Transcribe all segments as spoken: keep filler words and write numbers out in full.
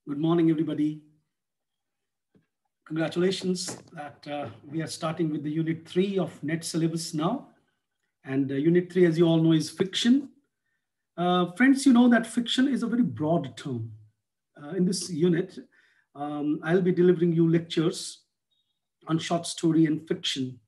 Good morning, everybody. Congratulations that uh, we are starting with the unit three of NET syllabus now. And uh, unit three, as you all know, is fiction. Uh, friends, you know that fiction is a very broad term. Uh, in this unit, um, I'll be delivering you lectures on short story and fiction.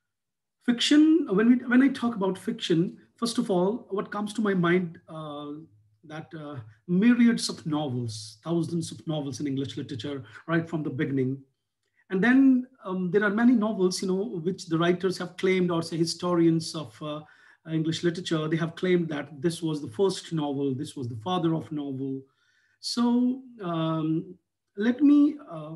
Fiction, when, we, when I talk about fiction, first of all, what comes to my mind uh, that uh, myriads of novels, thousands of novels in English literature, right from the beginning. And then um, there are many novels, you know, which the writers have claimed, or say historians of uh, English literature, they have claimed that this was the first novel, this was the father of novel. So um, let me uh,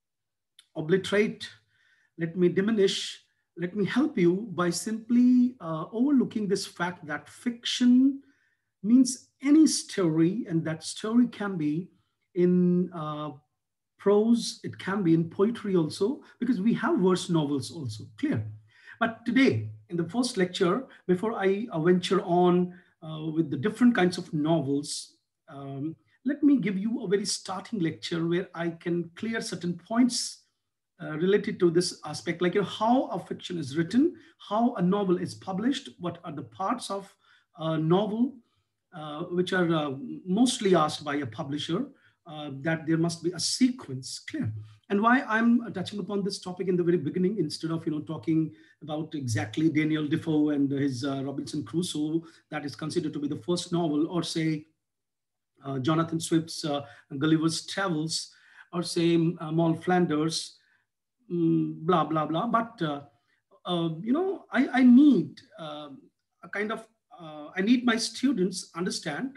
obliterate, let me diminish, let me help you by simply uh, overlooking this fact that fiction means any story, and that story can be in uh, prose, it can be in poetry also, because we have verse novels also, clear. But today, in the first lecture, before I uh, venture on uh, with the different kinds of novels, um, let me give you a very starting lecture where I can clear certain points uh, related to this aspect, like you know, how a fiction is written, how a novel is published, what are the parts of a novel, uh, which are uh, mostly asked by a publisher, uh, that there must be a sequence, clear. And why I'm touching upon this topic in the very beginning, instead of you know talking about exactly Daniel Defoe and his uh, Robinson Crusoe, that is considered to be the first novel, or say uh, Jonathan Swift's uh, Gulliver's Travels, or say uh, Moll Flanders, mm, blah, blah, blah. But, uh, uh, you know, I, I need uh, a kind of, uh, I need my students understand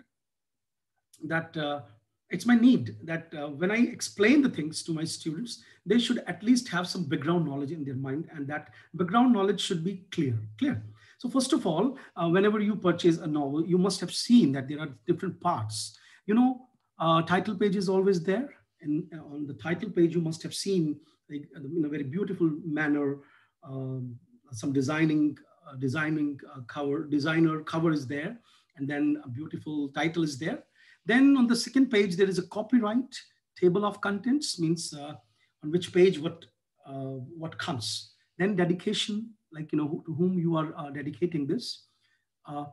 that uh, it's my need that uh, when I explain the things to my students, they should at least have some background knowledge in their mind, and that background knowledge should be clear, clear. So first of all, uh, whenever you purchase a novel, you must have seen that there are different parts. You know, uh, title page is always there. And on the title page, you must have seen, like, in a very beautiful manner, um, some designing, uh, designing uh, cover, designer cover is there, and then a beautiful title is there. Then on the second page, there is a copyright table of contents, means uh, on which page what uh, what comes. Then dedication, like you know who, to whom you are uh, dedicating this. Uh,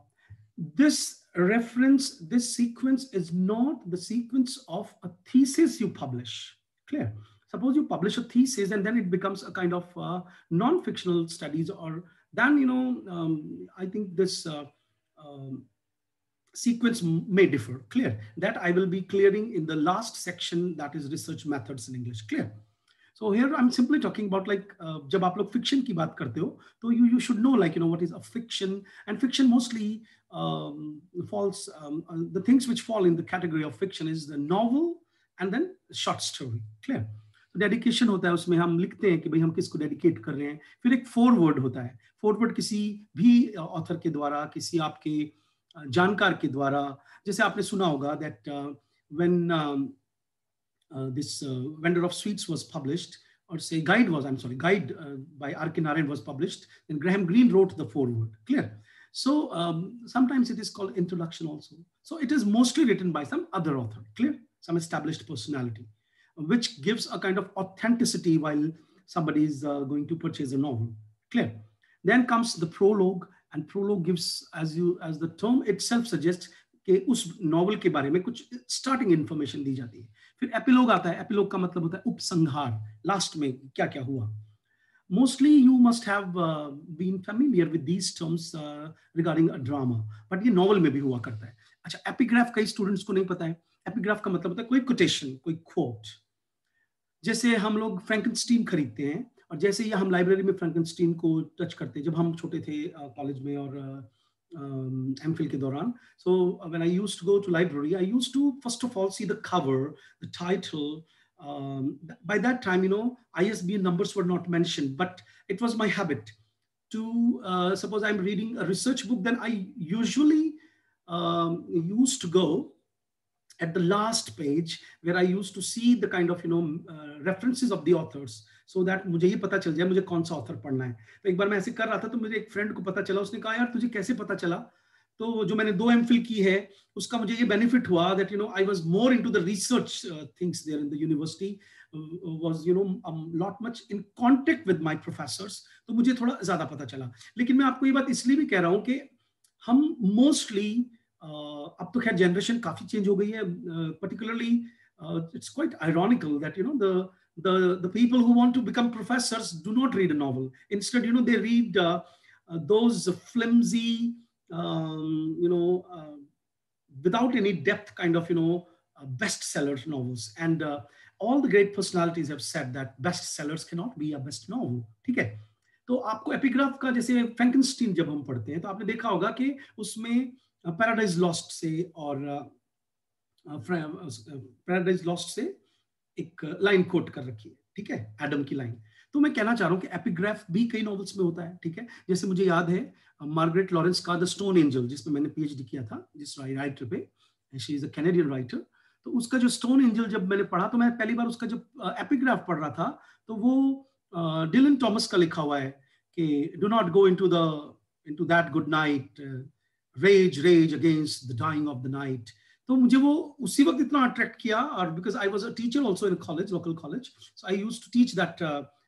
this reference, this sequence is not the sequence of a thesis you publish. Clear? Suppose you publish a thesis and then it becomes a kind of uh, non-fictional studies, or then you know um, I think this. Uh, um, sequence may differ, clear. That I will be clearing in the last section, that is research methods in English, clear. So here I'm simply talking about like uh, जब आप लोग fiction की बात करते हो, तो you you should know like you know what is a fiction, and fiction mostly um, falls um, uh, the things which fall in the category of fiction is the novel and then short story, clear. तो dedication होता है, उसमें हम लिखते हैं कि भाई हम किसको डेडिकेट कर रहे हैं. फिर एक फॉरवर्ड होता है, फॉरवर्ड किसी भी ऑथर के द्वारा, किसी आपके जानकार के द्वारा. जैसे आपने सुना होगा that uh, when um, uh, this uh, Vendor of Sweets was published, or say Guide was, I'm sorry, Guide uh, by R K Narayan was published, then Graham Greene wrote the foreword, clear. So um, sometimes it is called introduction also. So it is mostly written by some other author, clear, some established personality, which gives a kind of authenticity while somebody is uh, going to purchase a novel, clear. Then comes the prologue, and prologue gives, as you as the term itself suggests, कि उस novel के बारे में कुछ starting information दी जाती है. फिर epilogue आता है. एपिलॉग का मतलब होता है उपसंहार, लास्ट में क्या क्या हुआ. Mostly you must have uh, been familiar with these terms uh, regarding a drama, but ये नॉवल में भी हुआ करता है. अच्छा, एपिग्राफ कई स्टूडेंट्स को नहीं पता है. एपिग्राफ का मतलब होता है कोई कोटेशन, कोई कोट. जैसे हम लोग फ्रैंकेनस्टीन खरीदते हैं, और जैसे ही हम लाइब्रेरी में फ्रैंकेनस्टीन को टच करते हैं, जब हम छोटे थे कॉलेज में और एमफिल के दौरान. So when I used to go to library, I used to first of all see the cover, the title. By that time, you know, I S B N numbers were not mentioned, but it was my habit to uh, suppose I'm reading a research book, then I usually um, used to go at the last page where I used to see the kind of you know uh, references of the authors, so that मुझे ये पता चल जाए मुझे कौन सा author पढ़ना है. तो एक बार मैं ऐसे कर रहा था, तो मुझे एक friend को पता चला, उसने कहा यार तुझे कैसे पता चला. तो जो मैंने दो एमफिल की है उसका मुझे ये बेनिफिट हुआ that you know I was more into the research things there in the university, was you know lot much in contact with my professors, तो मुझे थोड़ा ज्यादा पता चला। लेकिन मैं आपको ये बात इसलिए भी कह रहा हूँ कि हम मोस्टली uh, अब तो खैर जनरेशन काफी चेंज हो गई है, particularly it's quite ironical that you know the the the people who want to become professors do not read a novel. Instead, you know, they read uh, uh, those flimsy um, you know uh, without any depth kind of you know uh, bestseller novels, and uh, all the great personalities have said that bestsellers cannot be a best novel. ठीक है, तो आपको epigraph का जैसे फ्रैंकेनस्टीन जब हम पढ़ते हैं तो आपने देखा होगा कि उसमें पैराडाइज लॉस्ट से और पैराडाइज लॉस्ट से एक लाइन कोट कर रखी है, ठीक है, एडम की लाइन। तो मैं कहना चाह रहा हूं कि एपिग्राफ भी कई नॉवेल्स में होता है, ठीक है। जैसे मुझे याद है मार्गरेट लॉरेंस का द स्टोन एंजल, जिसमें मैंने पीएचडी किया था, जिस राइटर पे, she is a Canadian writer, तो उसका जो स्टोन एंजल जब मैंने पढ़ा तो मैं पहली बार उसका जब एपिग्राफ पढ़ रहा था तो वो डिलन टॉमस का लिखा हुआ है कि do not go into the into that good night, rage rage against the dying of the night. तो मुझे वो उसी वक्त इतना अट्रैक्ट किया, और because I was a teacher also in college, local college, so I used to teach that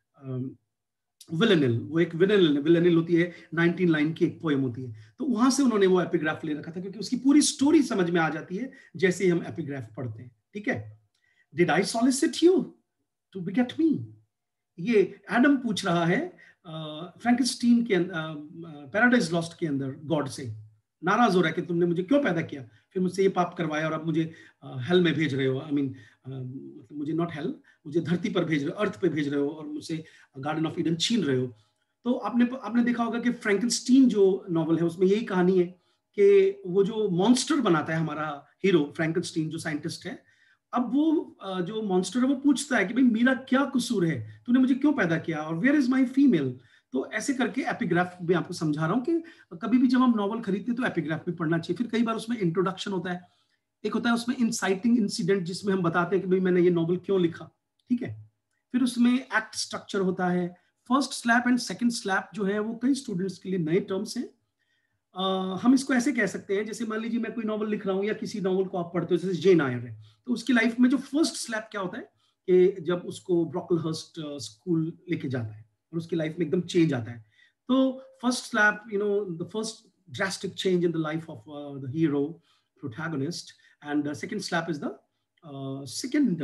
villanelle. वो एक विलेनिल विलेनिल होती है, नाइनटीन लाइन की एक पोएम होती है, तो वहां से उन्होंने वो एपिग्राफ ले रखा था क्योंकि उसकी पूरी स्टोरी समझ में आ जाती है जैसे ही हम एपिग्राफ पढ़ते हैं, ठीक है। Did I solicit you to beget me, ये एडम पूछ रहा है फ्रैंकेनस्टीन के पैराडाइज लॉस्ट के अंदर गॉड से, नाराज हो रहा है कि तुमने मुझे क्यों पैदा किया, फिर मुझसे ये पाप करवाया और अब मुझे हेल में भेज रहे हो, आई मीन मतलब मुझे नॉट हेल, मुझे धरती पर भेज रहे हो, अर्थ पे भेज रहे हो, और मुझसे गार्डन ऑफ ईडन छीन रहे हो। तो आपने आपने देखा होगा कि फ्रैंकेनस्टीन जो नॉवल है उसमें यही कहानी है कि वो जो मॉन्स्टर बनाता है हमारा हीरो फ्रैंकेनस्टीन जो साइंटिस्ट है, अब वो जो मॉन्स्टर है वो पूछता है कि भाई मेरा क्या कसूर है, तूने मुझे क्यों पैदा किया, और वेयर इज माई फीमेल। तो ऐसे करके एपिग्राफ में आपको समझा रहा हूँ कि कभी भी जब हम नॉवल खरीदते हैं तो एपिग्राफ भी पढ़ना चाहिए। फिर कई बार उसमें इंट्रोडक्शन होता है, एक होता है उसमें इंसाइटिंग इंसिडेंट जिसमें हम बताते हैं कि भाई मैंने ये नॉवल क्यों लिखा, ठीक है। फिर उसमें एक्ट स्ट्रक्चर होता है, first slap and second slap जो है वो कई स्टूडेंट्स के लिए नए टर्म्स हैं। Uh, हम इसको ऐसे कह सकते हैं, जैसे मान लीजिए मैं कोई नॉवल लिख रहा हूँ या किसी नॉवल को आप पढ़ते हो, जैसे जेन आयर है, तो उसकी लाइफ में जो फर्स्ट स्लैप क्या होता है कि जब उसको ब्रोकलहर्स्ट स्कूल लेके जाता है और उसकी लाइफ में एकदम चेंज आता है। तो first slap, you know, the first drastic change in the life of the hero protagonist, and second slap is the second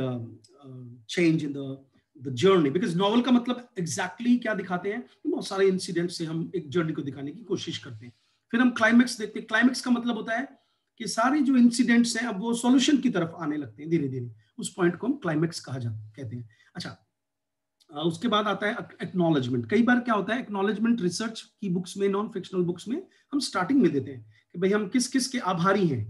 change in the the journey, because novel का मतलब एग्जैक्टली क्या दिखाते हैं, बहुत सारे इंसिडेंट से हम एक जर्नी को दिखाने की कोशिश करते हैं। फिर हम क्लाइमेक्स देखते हैं, क्लाइमेक्स का मतलब होता है कि सारे जो इंसिडेंट्स हैं अब वो सॉल्यूशन की तरफ आने लगते हैं धीरे धीरे, उस पॉइंट को हम क्लाइमेक्स कहा जाता कहते हैं। अच्छा, उसके बाद आता है एक्नॉलेजमेंट। कई बार क्या होता है, एक्नॉलेजमेंट रिसर्च की बुक्स में, नॉन फिक्शनल बुक्स में हम स्टार्टिंग में देते हैं कि भाई हम किस किस के आभारी हैं।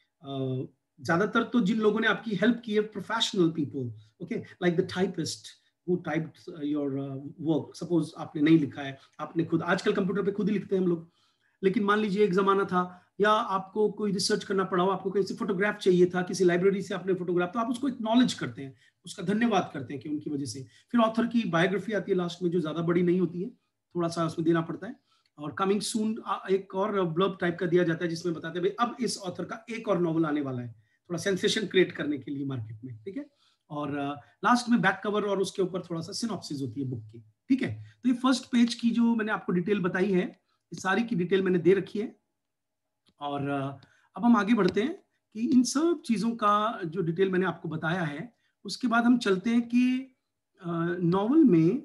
ज्यादातर तो जिन लोगों ने आपकी हेल्प की है, professional people, okay, like the typist who typed your uh, work, suppose आपने नहीं लिखा है, आपने खुद, आजकल कंप्यूटर पे खुद ही लिखते हैं हम लोग, लेकिन मान लीजिए एक जमाना था, या आपको कोई रिसर्च करना पड़ा हो, आपको कहीं से फोटोग्राफ चाहिए था, किसी लाइब्रेरी से आपने फोटोग्राफ, तो आप उसको एक्नॉलेज करते हैं, उसका धन्यवाद करते हैं कि उनकी वजह से। फिर ऑथर की बायोग्राफी आती है लास्ट में, जो ज्यादा बड़ी नहीं होती है, थोड़ा सा उसमें देना पड़ता है, और कमिंग सून एक और ब्लर्ब टाइप का दिया जाता है जिसमें बताते हैं भाई अब इस ऑथर का एक और नॉवल आने वाला है, थोड़ा सेंसेशन क्रिएट करने के लिए मार्केट में, ठीक है। और लास्ट में बैक कवर और उसके ऊपर थोड़ा सा सिनॉप्सिस होती है बुक की, ठीक है। तो ये फर्स्ट पेज की जो मैंने आपको डिटेल बताई है, इस सारी की डिटेल मैंने दे रखी है। और अब हम आगे बढ़ते हैं कि इन सब चीजों का जो डिटेल मैंने आपको बताया है, उसके बाद हम चलते हैं कि नॉवल में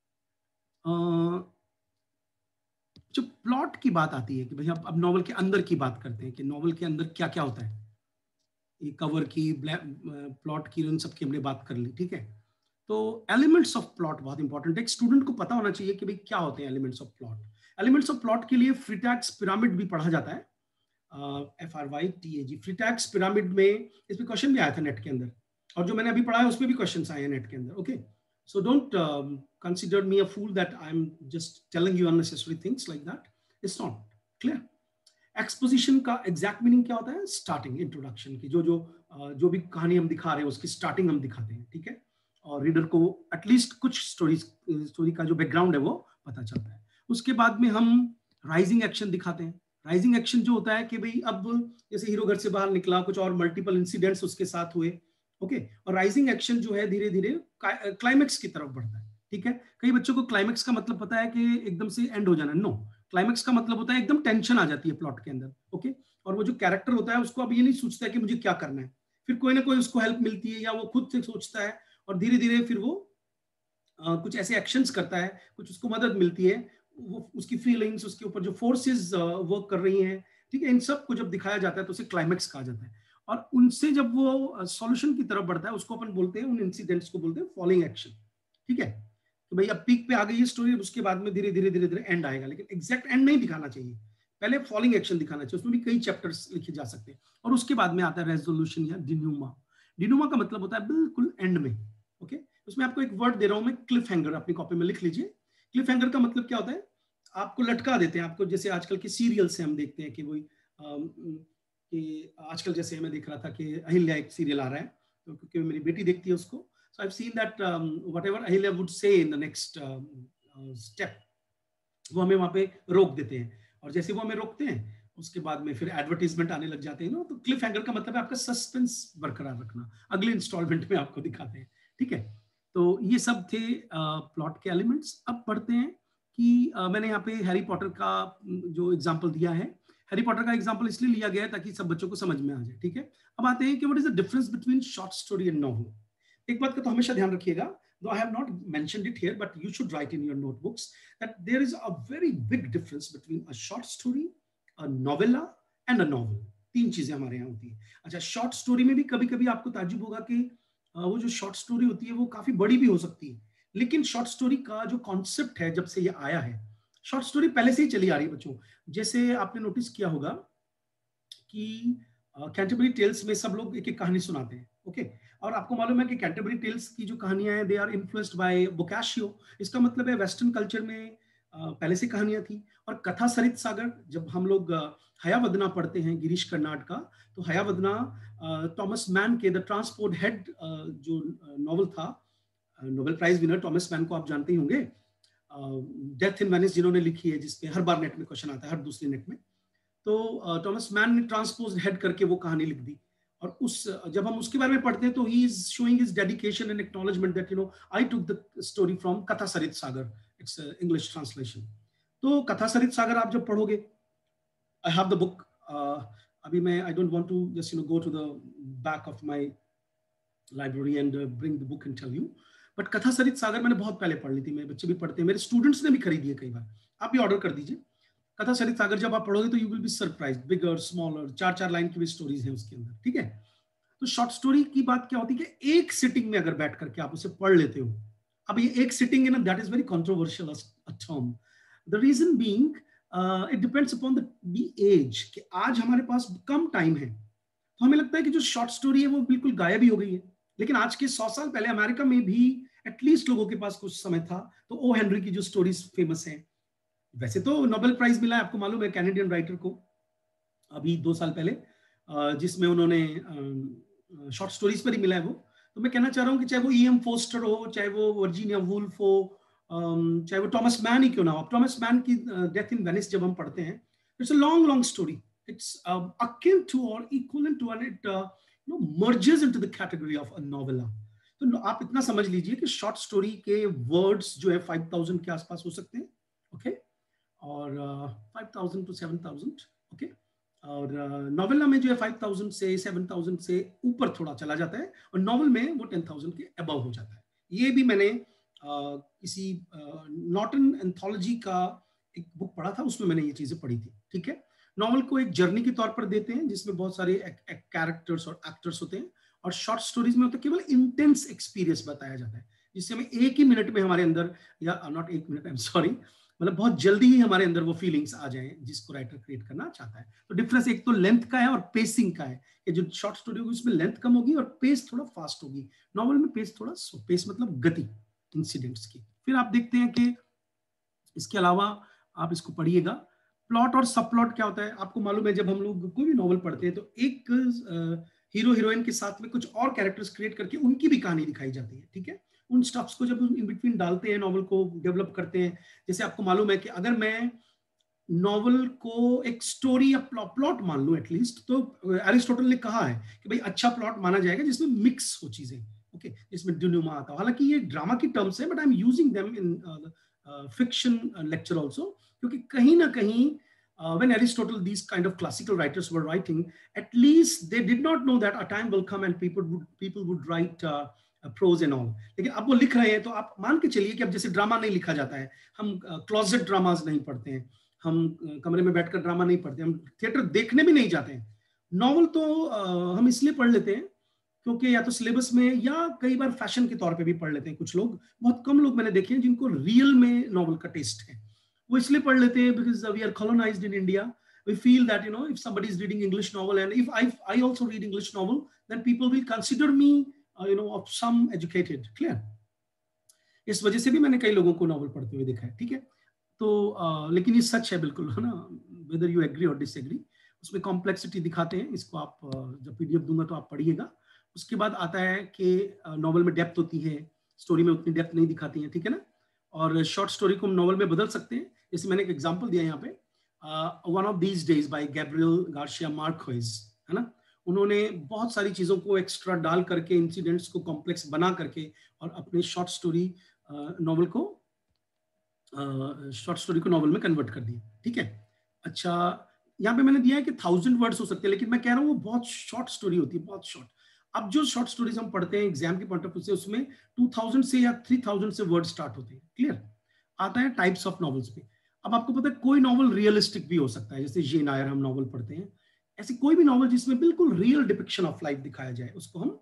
जो प्लॉट की बात आती है कि भाई अब नॉवल के अंदर की बात करते हैं कि नॉवल के अंदर क्या क्या होता है। ये कवर की, प्लॉट की, इन सब की हमने बात कर ली, ठीक है। तो एलिमेंट्स ऑफ प्लॉट बहुत इंपॉर्टेंट है, एक स्टूडेंट को पता होना चाहिए कि भाई क्या होते हैं elements of plot. Elements of plot के लिए फ्रीटैक्स पिरामिड भी पढ़ा जाता है, F R Y T A G, Freytag's pyramid में इस पे क्वेश्चन भी आया था नेट के अंदर, और जो मैंने अभी पढ़ा है उसमें भी क्वेश्चंस आए हैं नेट के अंदर, okay. So don't consider me a fool that I am just telling you unnecessary things like that, it's not clear. Exposition का एग्जैक्ट मीनिंग क्या होता है, स्टार्टिंग, इंट्रोडक्शन की, जो जो जो भी कहानी हम दिखा रहे हैं उसकी स्टार्टिंग हम दिखाते हैं, ठीक है, और रीडर को एटलीस्ट कुछ स्टोरी स्टोरी का जो बैकग्राउंड है वो पता चलता है। उसके बाद में हम राइजिंग एक्शन दिखाते हैं, राइजिंग एक्शन जो होता है कि भाई अब जैसे हीरो घर से बाहर निकला, कुछ और मल्टीपल इंसिडेंट्स उसके साथ हुए, ओके, और राइजिंग एक्शन जो है धीरे धीरे क्लाइमेक्स की तरफ बढ़ता है, ठीक है। कई बच्चों को क्लाइमेक्स का मतलब पता है कि एकदम से एंड हो जाना, नो, क्लाइमेक्स का मतलब होता है एकदम टेंशन आ जाती है प्लॉट के अंदर, ओके, और वो जो कैरेक्टर होता है उसको अब ये नहीं सोचता है कि मुझे क्या करना है, फिर कोई ना कोई उसको हेल्प मिलती है या वो खुद से सोचता है, और धीरे धीरे फिर वो Uh, कुछ ऐसे एक्शंस करता है, कुछ उसको मदद मिलती है, वो उसकी फीलिंग्स, उसके ऊपर जो फोर्सेस वर्क कर रही हैं, ठीक है, इन सब को जब दिखाया जाता है तो उसे क्लाइमेक्स कहा जाता है। और उनसे जब वो सॉल्यूशन की तरफ बढ़ता है उसको अपन बोलते हैं, उन इंसिडेंट्स को बोलते हैं फॉलोइंग एक्शन, ठीक है। तो भाई अब पीक पे आ गई है स्टोरी, उसके बाद में धीरे धीरे धीरे धीरे एंड आएगा, लेकिन एग्जैक्ट एंड नहीं दिखाना चाहिए, पहले फॉलोइंग एक्शन दिखाना चाहिए, उसमें भी कई चैप्टर्स लिखे जा सकते हैं, और उसके बाद में आता है रेजोल्यूशन या डिन्यूमा। डिन्यूमा का मतलब होता है बिल्कुल एंड में, ओके। उसमें आपको एक वर्ड दे रहा हूं मैं, क्लिफ हैंगर, अपनी कॉपी में लिख लीजिए। क्लिफ हैंगर का मतलब क्या होता है, आपको लटका देते हैं, आपको जैसे आजकल के सीरियल से हम देखते हैं कि वही कि आजकल जैसे मैं देख रहा था कि अहिल्या एक सीरियल आ रहा है, तो क्योंकि मेरी बेटी देखती है उसको, so I have seen that whatever Ahalya would say in the next step, वो हमें वहां पे रोक देते हैं, और जैसे वो हमें रोकते हैं उसके बाद में फिर एडवर्टीजमेंट आने लग जाते हैं ना, तो क्लिफ हैंगर का मतलब है आपका सस्पेंस बरकरार रखना, अगले इंस्टॉलमेंट में आपको दिखाते हैं, ठीक है। तो ये सब थे प्लॉट uh, के एलिमेंट्स। अब पढ़ते हैं कि uh, मैंने यहाँ पे हैरी पॉटर का जो एग्जाम्पल दिया है, हैरी पॉटर का एग्जाम्पल इसलिए लिया गया है ताकि सब बच्चों को समझ में आ जाए, ठीक है। अब आते हैं कि what is the difference between short story and novel. एक बात का तो हमेशा ध्यान रखिएगा, though I have not mentioned it here, but you should write in your notebooks that there is a very big difference between a short story, a novella and a novel. तीन चीजें हमारे यहाँ होती है। अच्छा, शॉर्ट स्टोरी में भी कभी कभी आपको ताज्जुब होगा कि वो जो शॉर्ट स्टोरी होती है वो काफी बड़ी भी हो सकती है, लेकिन शॉर्ट स्टोरी का जो कॉन्सेप्ट है जब से ये आया है, शॉर्ट स्टोरी पहले से ही चली आ रही है बच्चों। जैसे आपने नोटिस किया होगा कि कैंटरबरी टेल्स में सब लोग एक एक कहानी सुनाते हैं, ओके, और आपको मालूम है कि कैंटरबरी टेल्स की जो कहानियां हैं they are influenced by Boccaccio. इसका मतलब है वेस्टर्न कल्चर में पहले से कहानियां थी। और कथा सरित सागर, जब हम लोग हयावदना पढ़ते हैं गिरीश कर्नाड का, तो हयावदना थॉमस मैन के द ट्रांसपोर्ट हेड जो नॉवल था, Nobel prize winner Thomas Mann को आप जानते ही होंगे, डेथ इन वेनिस जिन्होंने लिखी है, जिसपे हर बार नेट में क्वेश्चन आता है, हर दूसरे नेट में। तो थॉमस मैन ने ट्रांसपोज हेड करके वो कहानी लिख दी, और उस जब हम उसके बारे में पढ़ते हैं तो he is showing his dedication and acknowledgement that you know I took the story from Katha Sarit Sagar, it's English translation. तो कथा सरित सागर आप जब पढ़ोगे, आई हैव द बुक, अभी मैं I don't want to just you know go to the back of my library and bring the book and tell you, but Katha Sarit सागर मैंने बहुत पहले पढ़ ली थी, मेरे बच्चे भी पढ़ते हैं, मेरे स्टूडेंट्स ने भी खरीदी है कई बार, आप भी ऑर्डर कर दीजिए। कथा सरित सागर जब आप पढ़ोगे तो you will be surprised, bigger smaller, चार चार लाइन की भी स्टोरीज हैं उसके अंदर, ठीक है। तो शॉर्ट स्टोरी की बात क्या होती है कि एक सिटिंग में अगर बैठ करके आप उसे पढ़ लेते हो, अब ये एक सिटिंग है ना, that is very controversial term, the reason being it depends upon the age, कि आज हमारे पास कम टाइम है, तो हमें लगता है कि जो शॉर्ट स्टोरी है वो बिल्कुल गायब ही हो गई है, लेकिन आज के सौ साल पहले अमेरिका में भी एटलीस्ट लोगों के पास कुछ समय था, तो ओ हेनरी की जो स्टोरीज फेमस है, वैसे तो नोबेल प्राइज मिला है आपको मालूम है कैनेडियन राइटर को अभी दो साल पहले, जिसमें उन्होंने शॉर्ट स्टोरीज पर ही मिला है वो। तो मैं कहना चाह रहा हूँ कि चाहे वो ई एम फोस्टर हो, चाहे वो वर्जीनिया वुल्फ हो, चाहे वो थॉमस मैन ही क्यों ना हो, थॉमस मैन की डेथ इन वेनिस जब हम पढ़ते हैं, it's a long long story, it's akin to और equivalent to and it you know merges into the category of a novella. तो आप इतना समझ लीजिए कि शॉर्ट स्टोरी के वर्ड्स जो है फाइव थाउजेंड के आसपास हो सकते हैं, ओके okay? और five thousand to seven thousand, okay. और नॉवेला uh, में जो है फाइव थाउजेंड से सेवन थाउजेंड से ऊपर थोड़ा चला जाता है, और नॉवल में वो टेन थाउजेंड के अबव हो जाता है। ये भी मैंने uh, किसी नॉर्टन एंथोलॉजी का एक बुक पढ़ा था, उसमें मैंने ये चीजें पढ़ी थी, ठीक है। नॉवल को एक जर्नी के तौर पर देते हैं जिसमें बहुत सारे कैरेक्टर्स और एक्टर्स होते हैं, और शॉर्ट स्टोरीज में होता है केवल इंटेंस एक्सपीरियंस बताया जाता है, जिससे हमें एक ही मिनट में हमारे अंदर, या नॉट एक मिनट, आई एम सॉरी, मतलब बहुत जल्दी ही हमारे अंदर वो फीलिंग्स आ जाएं जिसको राइटर क्रिएट करना चाहता है। तो डिफरेंस एक तो लेंथ का है और पेसिंग का है, कि जो शॉर्ट स्टोरी होगी उसमें लेंथ कम होगी और पेस थोड़ा फास्ट होगी, नॉवल में पेस थोड़ा, पेस मतलब गति इंसिडेंट्स की। फिर आप देखते हैं कि इसके अलावा आप इसको पढ़िएगा, प्लॉट और सब प्लॉट क्या होता है आपको मालूम है। जब हम लोग कोई भी नॉवल पढ़ते हैं तो एक हीरो हीरोइन के साथ में कुछ और कैरेक्टर्स क्रिएट करके उनकी भी कहानी दिखाई जाती है, ठीक है। उन स्टफ्स को जब इन बिटवीन डालते हैं, नॉवल को डेवलप करते हैं, जैसे आपको मालूम है कि अगर मैं नॉवल को एक स्टोरी या प्लॉट मान लो एटलीस्ट, तो एरिस्टोटल ने कहा है कि भाई अच्छा प्लॉट माना जाएगा जिसमें मिक्स हो चीजें, ओके okay, जिसमें डिनोमा आता हो। हालांकि ये ड्रामा की टर्म्स है, but I am using them in fiction lecture also, क्योंकि कहीं ना कहीं uh, when Aristotle, these kind of classical writers were writing, at least they did not know that a time will come and people would people would write uh, prose and all. लेकिन अब वो लिख रहे हैं तो आप मान के चलिए कि अब जैसे ड्रामा नहीं लिखा जाता है, हम क्लोजेट ड्रामाज नहीं पढ़ते हैं, हम कमरे में बैठकर ड्रामा नहीं पढ़ते, हम थिएटर देखने भी नहीं जाते हैं। नॉवल तो हम इसलिए पढ़ लेते हैं क्योंकि या तो सिलेबस में या कई बार फैशन के तौर पे भी पढ़ लेते हैं। कुछ लोग, बहुत कम लोग मैंने देखे हैं जिनको रियल में नॉवल का टेस्ट है, वो इसलिए पढ़ लेते हैं because we are colonised in India. We feel that, you know, if somebody is reading English novel, and if I I also read English novel, then people will consider me, uh, you know, of some educated. Clear? इस वजह से भी मैंने कई लोगों को novel पढ़ते हुए देखा है, ठीक है। तो uh, लेकिन ये सच है बिल्कुल, है ना, whether you agree or disagree, उसमें कॉम्प्लेक्सिटी दिखाते हैं। इसको आप uh, जब पीडीएफ दूंगा तो आप पढ़िएगा। उसके बाद आता है कि नॉवल uh, में डेप्थ होती है, स्टोरी में उतनी डेप्थ नहीं दिखाती है, ठीक है ना। और शॉर्ट स्टोरी को हम नॉवल में बदल सकते हैं। जैसे मैंने एक एग्जाम्पल दिया यहाँ पे, one of these days by Gabriel Garcia Marquez, है ना। उन्होंने बहुत सारी चीजों को एक्स्ट्रा डाल करके, इंसिडेंट्स को कॉम्प्लेक्स बना करके, और अपने शॉर्ट स्टोरी नॉवल को शॉर्ट uh, स्टोरी को नॉवल में कन्वर्ट कर दिया, ठीक है। अच्छा, यहाँ पे मैंने दिया है कि थाउजेंड वर्ड्स हो सकते हैं, लेकिन मैं कह रहा हूँ वो बहुत शॉर्ट स्टोरी होती है, बहुत शॉर्ट। अब जो शॉर्ट स्टोरीज हम पढ़ते हैं एग्जाम के पॉइंट ऑफ व्यू से, उसमें टू थाउजेंड से या थ्री थाउजेंड से वर्ड स्टार्ट होते हैं। क्लियर? आता है टाइप्स ऑफ नॉवेल्स पे। अब आपको पता है कोई नॉवल रियलिस्टिक भी हो सकता है, जैसे जेन आयर हम नॉवल पढ़ते हैं, ऐसी कोई भी नॉवल जिसमें बिल्कुल रियल डिपिक्शन ऑफ लाइफ दिखाया जाए, उसको हम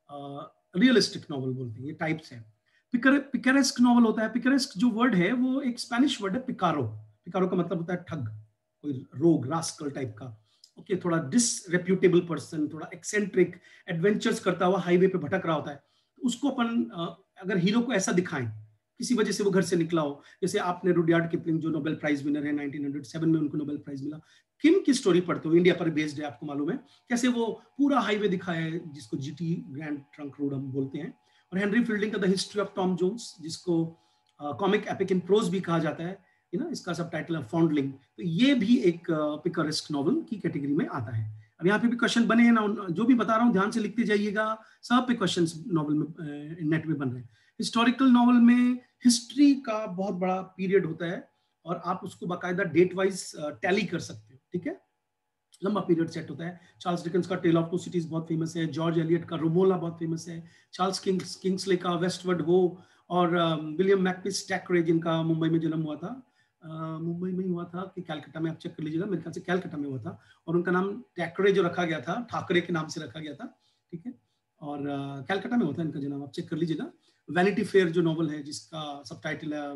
रियलिस्टिक नॉवल बोलते हैं। ये टाइप्स है। पिकर पिकरेस्क नॉवल होता है। पिकरेस्क जो वर्ड है वो एक स्पेनिश वर्ड है, पिकारो। पिकारो का मतलब होता है ठग, कोई रोग, रास्कल टाइप का, ओके okay, थोड़ा डिसरेप्यूटेबल पर्सन, थोड़ा एक्सेंट्रिक, एडवेंचर्स करता हुआ हाईवे पे भटक रहा होता है। तो उसको अपन अगर हीरो को ऐसा दिखाएं, किसी वजह से वो घर से निकला हो, जैसे आपने रुडयार्ड किपलिंग जो नोबेल प्राइज विनर है, नाइनटीन हंड्रेड सेवन में उनको नोबेल प्राइज मिला, किम की स्टोरी पढ़ते हो, इंडिया पर बेस्ड है, आपको मालूम है कैसे वो पूरा हाईवे दिखाया है, जिसको जीटी ग्रैंड ट्रंक रोड हम बोलते हैं। और हेनरी फील्डिंग का the history of Tom Jones, जिसको कॉमिक एपिक इन प्रोज भी कहा जाता है, यू नो, इसका सब टाइटल है फॉन्डलिंग। तो ये भी एक पिकरेस्क नॉवल की कैटेगरी में आता है। अब यहाँ पे भी क्वेश्चन बने हैं ना, जो भी बता रहा हूँ ध्यान से लिखते जाइएगा, सब पे क्वेश्चन नॉवल में नेट में बन रहे हैं। हिस्टोरिकल नॉवल में हिस्ट्री का बहुत बड़ा पीरियड होता है और आप उसको बाकायदा डेट वाइज टैली कर सकते हो, ठीक है, लंबा पीरियड सेट होता है। चार्ल्स डिकेंस का टेल ऑफ टू सिटीज बहुत फेमस है, जॉर्ज एलियट का रोमोला बहुत फेमस है, चार्ल्स किंग्स किंग्सले का वेस्टवर्ड हो, और विलियम मैकपिस टैकरे जिनका मुंबई में जन्म हुआ था, मुंबई में ही हुआ था कि कैलकाटा में, आप चेक कर लीजिएगा, मेरे ख्याल से कैलकाटा में हुआ था, और उनका नाम टैकरे जो रखा गया था, ठाकरे के नाम से रखा गया था, ठीक है, और कैलकाटा में होता है इनका जन्म, आप चेक कर लीजिएगा। वैनिटी फेयर जो नॉवल है, जिसका सब टाइटल है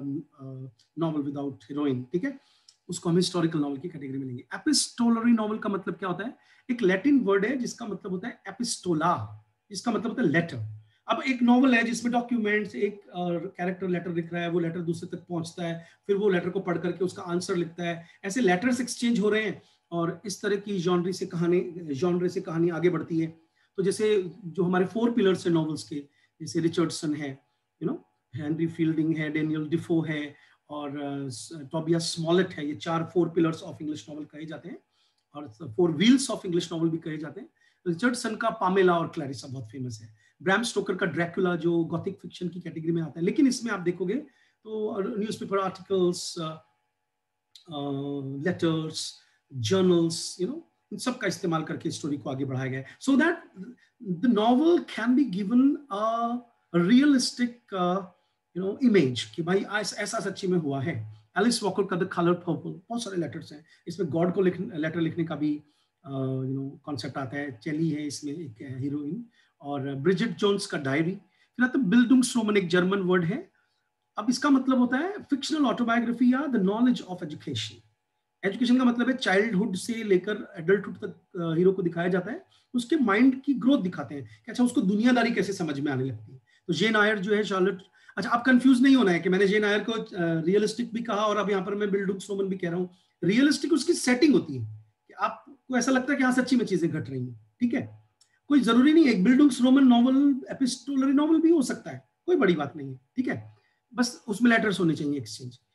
नॉवल विदाउट हीरोइन, ठीक है, उसको हम हिस्टोरिकल नॉवल की कैटेगरी में लेंगे। एपिस्टोलरी नॉवल का मतलब क्या होता है? एक लैटिन वर्ड है जिसका मतलब होता है एपिस्टोला, जिसका मतलब होता है लेटर। अब एक नॉवल है जिसमें डॉक्यूमेंट्स, एक कैरेक्टर लेटर लिख रहा है, वो लेटर दूसरे तक पहुंचता है, फिर वो लेटर को पढ़ करके उसका आंसर लिखता है, ऐसे लेटर्स एक्सचेंज हो रहे हैं, और इस तरह की जॉनरी से कहानी जॉनरे से कहानी आगे बढ़ती है। तो जैसे जो हमारे फोर पिलर्स है नॉवेल्स के, जैसे रिचर्डसन है, यू नो, हेनरी फील्डिंग है, डेनियल डिफो है, और टोबियास स्मॉलेट है, ये चार four pillars of English novel कहे जाते हैं, और four wheels of English novel भी कहे जाते हैं। रिचर्डसन का पामेला और क्लैरिसा बहुत फेमस है। ब्रैम स्टोकर का ड्रैकुला जो गॉथिक फिक्शन की कैटेगरी में आता है, लेकिन इसमें आप देखोगे तो newspaper articles, letters, journals, you know, इन सब का इस्तेमाल करके स्टोरी को आगे बढ़ाया गया है, so that the novel can be given a realistic you know image कि भाई ऐसा सच्ची में हुआ है। एलिस वॉकर का द कलर पर्पल, बहुत सारे लेटर्स हैं इसमें, गॉड को लिख लेटर लिखने का भी यू नो कॉन्सेप्ट आता है। चेली है इसमें एक हीरोइन, और ब्रिजिट जोन्स का डायरी। फिर आता है बिल्डुंग्सरोमन, एक जर्मन वर्ड है। अब इसका मतलब होता है फिक्शनल ऑटोबायोग्राफी या the knowledge of education. Education का मतलब है चाइल्डहुड से लेकर एडल्टहुड तक हीरो को दिखाया जाता है, उसके माइंड की ग्रोथ दिखाते हैं कि अच्छा उसको दुनियादारी कैसे समझ में आने लगती है। तो जेन आयर जो है, शार्लेट, अच्छा आप कंफ्यूज नहीं होना है कि मैंने जेन आयर को रियलिस्टिक भी कहा और अब यहाँ पर मैं बिल्डुंग्सरोमन भी कह रहा हूँ। रियलिस्टिक उसकी सेटिंग होती है कि आपको ऐसा लगता है कि हाँ सच्ची में चीजें घट रही हैं, ठीक है। कोई जरूरी नहीं है एक बिल्डुंग्सरोमन नॉवल एपिस्टोलरी नॉवल भी हो सकता है, कोई बड़ी बात नहीं है, ठीक है, बस उसमें लेटर्स होने चाहिए एक्सचेंज।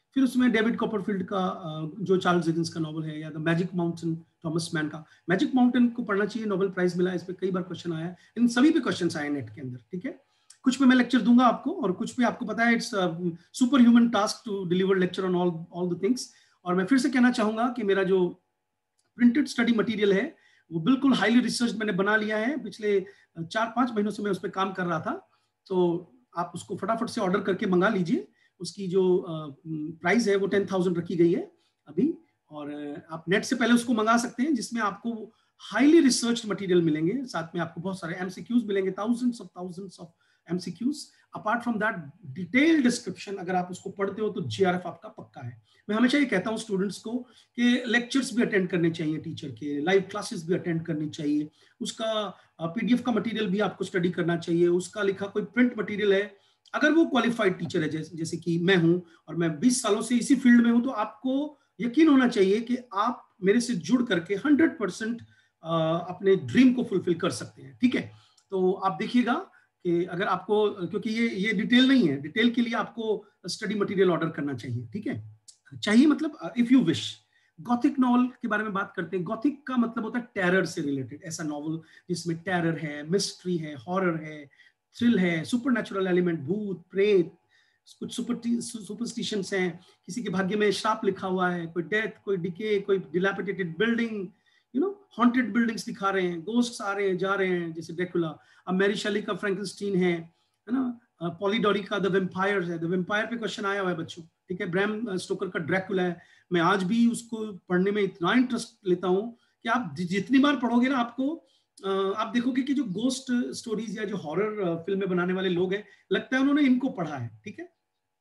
फिर उसमें डेविड कॉपरफील्ड का जो चार्ल्स डिकेंस का नॉवल है, या the magic mountain Thomas Mann का। मैजिक माउंटेन को पढ़ना चाहिए, नोबेल प्राइज मिला, इस पे कई बार क्वेश्चन आया, इन सभी पे क्वेश्चन आए नेट के अंदर, ठीक है। कुछ पे मैं लेक्चर दूंगा आपको, और कुछ पे आपको पता है it's superhuman task to deliver lecture on all all the things. और मैं फिर से कहना चाहूंगा कि मेरा जो प्रिंटेड स्टडी मटेरियल है वो बिल्कुल हाईली रिसर्च मैंने बना लिया है, पिछले चार पांच महीनों से मैं उस पर काम कर रहा था, तो आप उसको फटाफट से ऑर्डर करके मंगा लीजिए। उसकी जो प्राइस है वो टेन थाउजेंड रखी गई है अभी, और आप नेट से पहले उसको मंगा सकते हैं, जिसमें आपको हाईली रिसर्च मटेरियल मिलेंगे, साथ में आपको बहुत सारे एमसीक्यूज मिलेंगे, thousands of thousands of MCQs. Apart from that detail description, अगर आप उसको पढ़ते हो तो जीआरएफ आपका पक्का है। मैं हमेशा ये कहता हूँ स्टूडेंट्स को कि लेक्चर्स भी अटेंड करने चाहिए टीचर के, लाइव क्लासेस भी अटेंड करनी चाहिए, उसका पीडीएफ का मटेरियल भी आपको स्टडी करना चाहिए, उसका लिखा कोई प्रिंट मटेरियल है, अगर वो क्वालिफाइड टीचर है, जैसे जैसे कि मैं हूं और मैं बीस सालों से इसी फील्ड में हूं, तो आपको यकीन होना चाहिए कि आप मेरे से जुड़ करके हंड्रेड परसेंट अपने ड्रीम को फुलफिल कर सकते हैं, ठीक है। तो आप देखिएगा कि अगर आपको, क्योंकि ये ये डिटेल नहीं है, डिटेल के लिए आपको स्टडी मटेरियल ऑर्डर करना चाहिए, ठीक है। चाहिए मतलब if you wish. Gothic novel के बारे में बात करते हैं। गॉथिक का मतलब होता है टेरर से रिलेटेड, ऐसा नॉवल जिसमें टेरर है, मिस्ट्री है, हॉरर है, थ्रिल है, सुपरनैचुरल एलिमेंट, भूत प्रेत, कुछ सुपरस्टिशंस हैं, किसी के भाग्य में श्राप लिखा हुआ है, कोई डेथ, कोई डिके, कोई dilapidated building, you know haunted buildings दिखा रहे हैं, गोस्ट्स आ रहे हैं जा रहे हैं, जैसे ड्रैकुला। अब मैरी शेली का फ्रैंकेनस्टीन है है ना, पॉलीडोरी का द वैम्पायर है, द वैम्पायर पे क्वेश्चन आया हुआ है बच्चों, ठीक है। ब्रैम स्टोकर का ड्रैकुला है, मैं आज भी उसको पढ़ने में इतना इंटरेस्ट लेता हूँ कि आप जितनी बार पढ़ोगे ना, आपको आप देखोगे कि जो गोस्ट स्टोरीज या जो हॉरर फिल्में बनाने वाले लोग हैं, लगता है उन्होंने इनको पढ़ा है, ठीक है।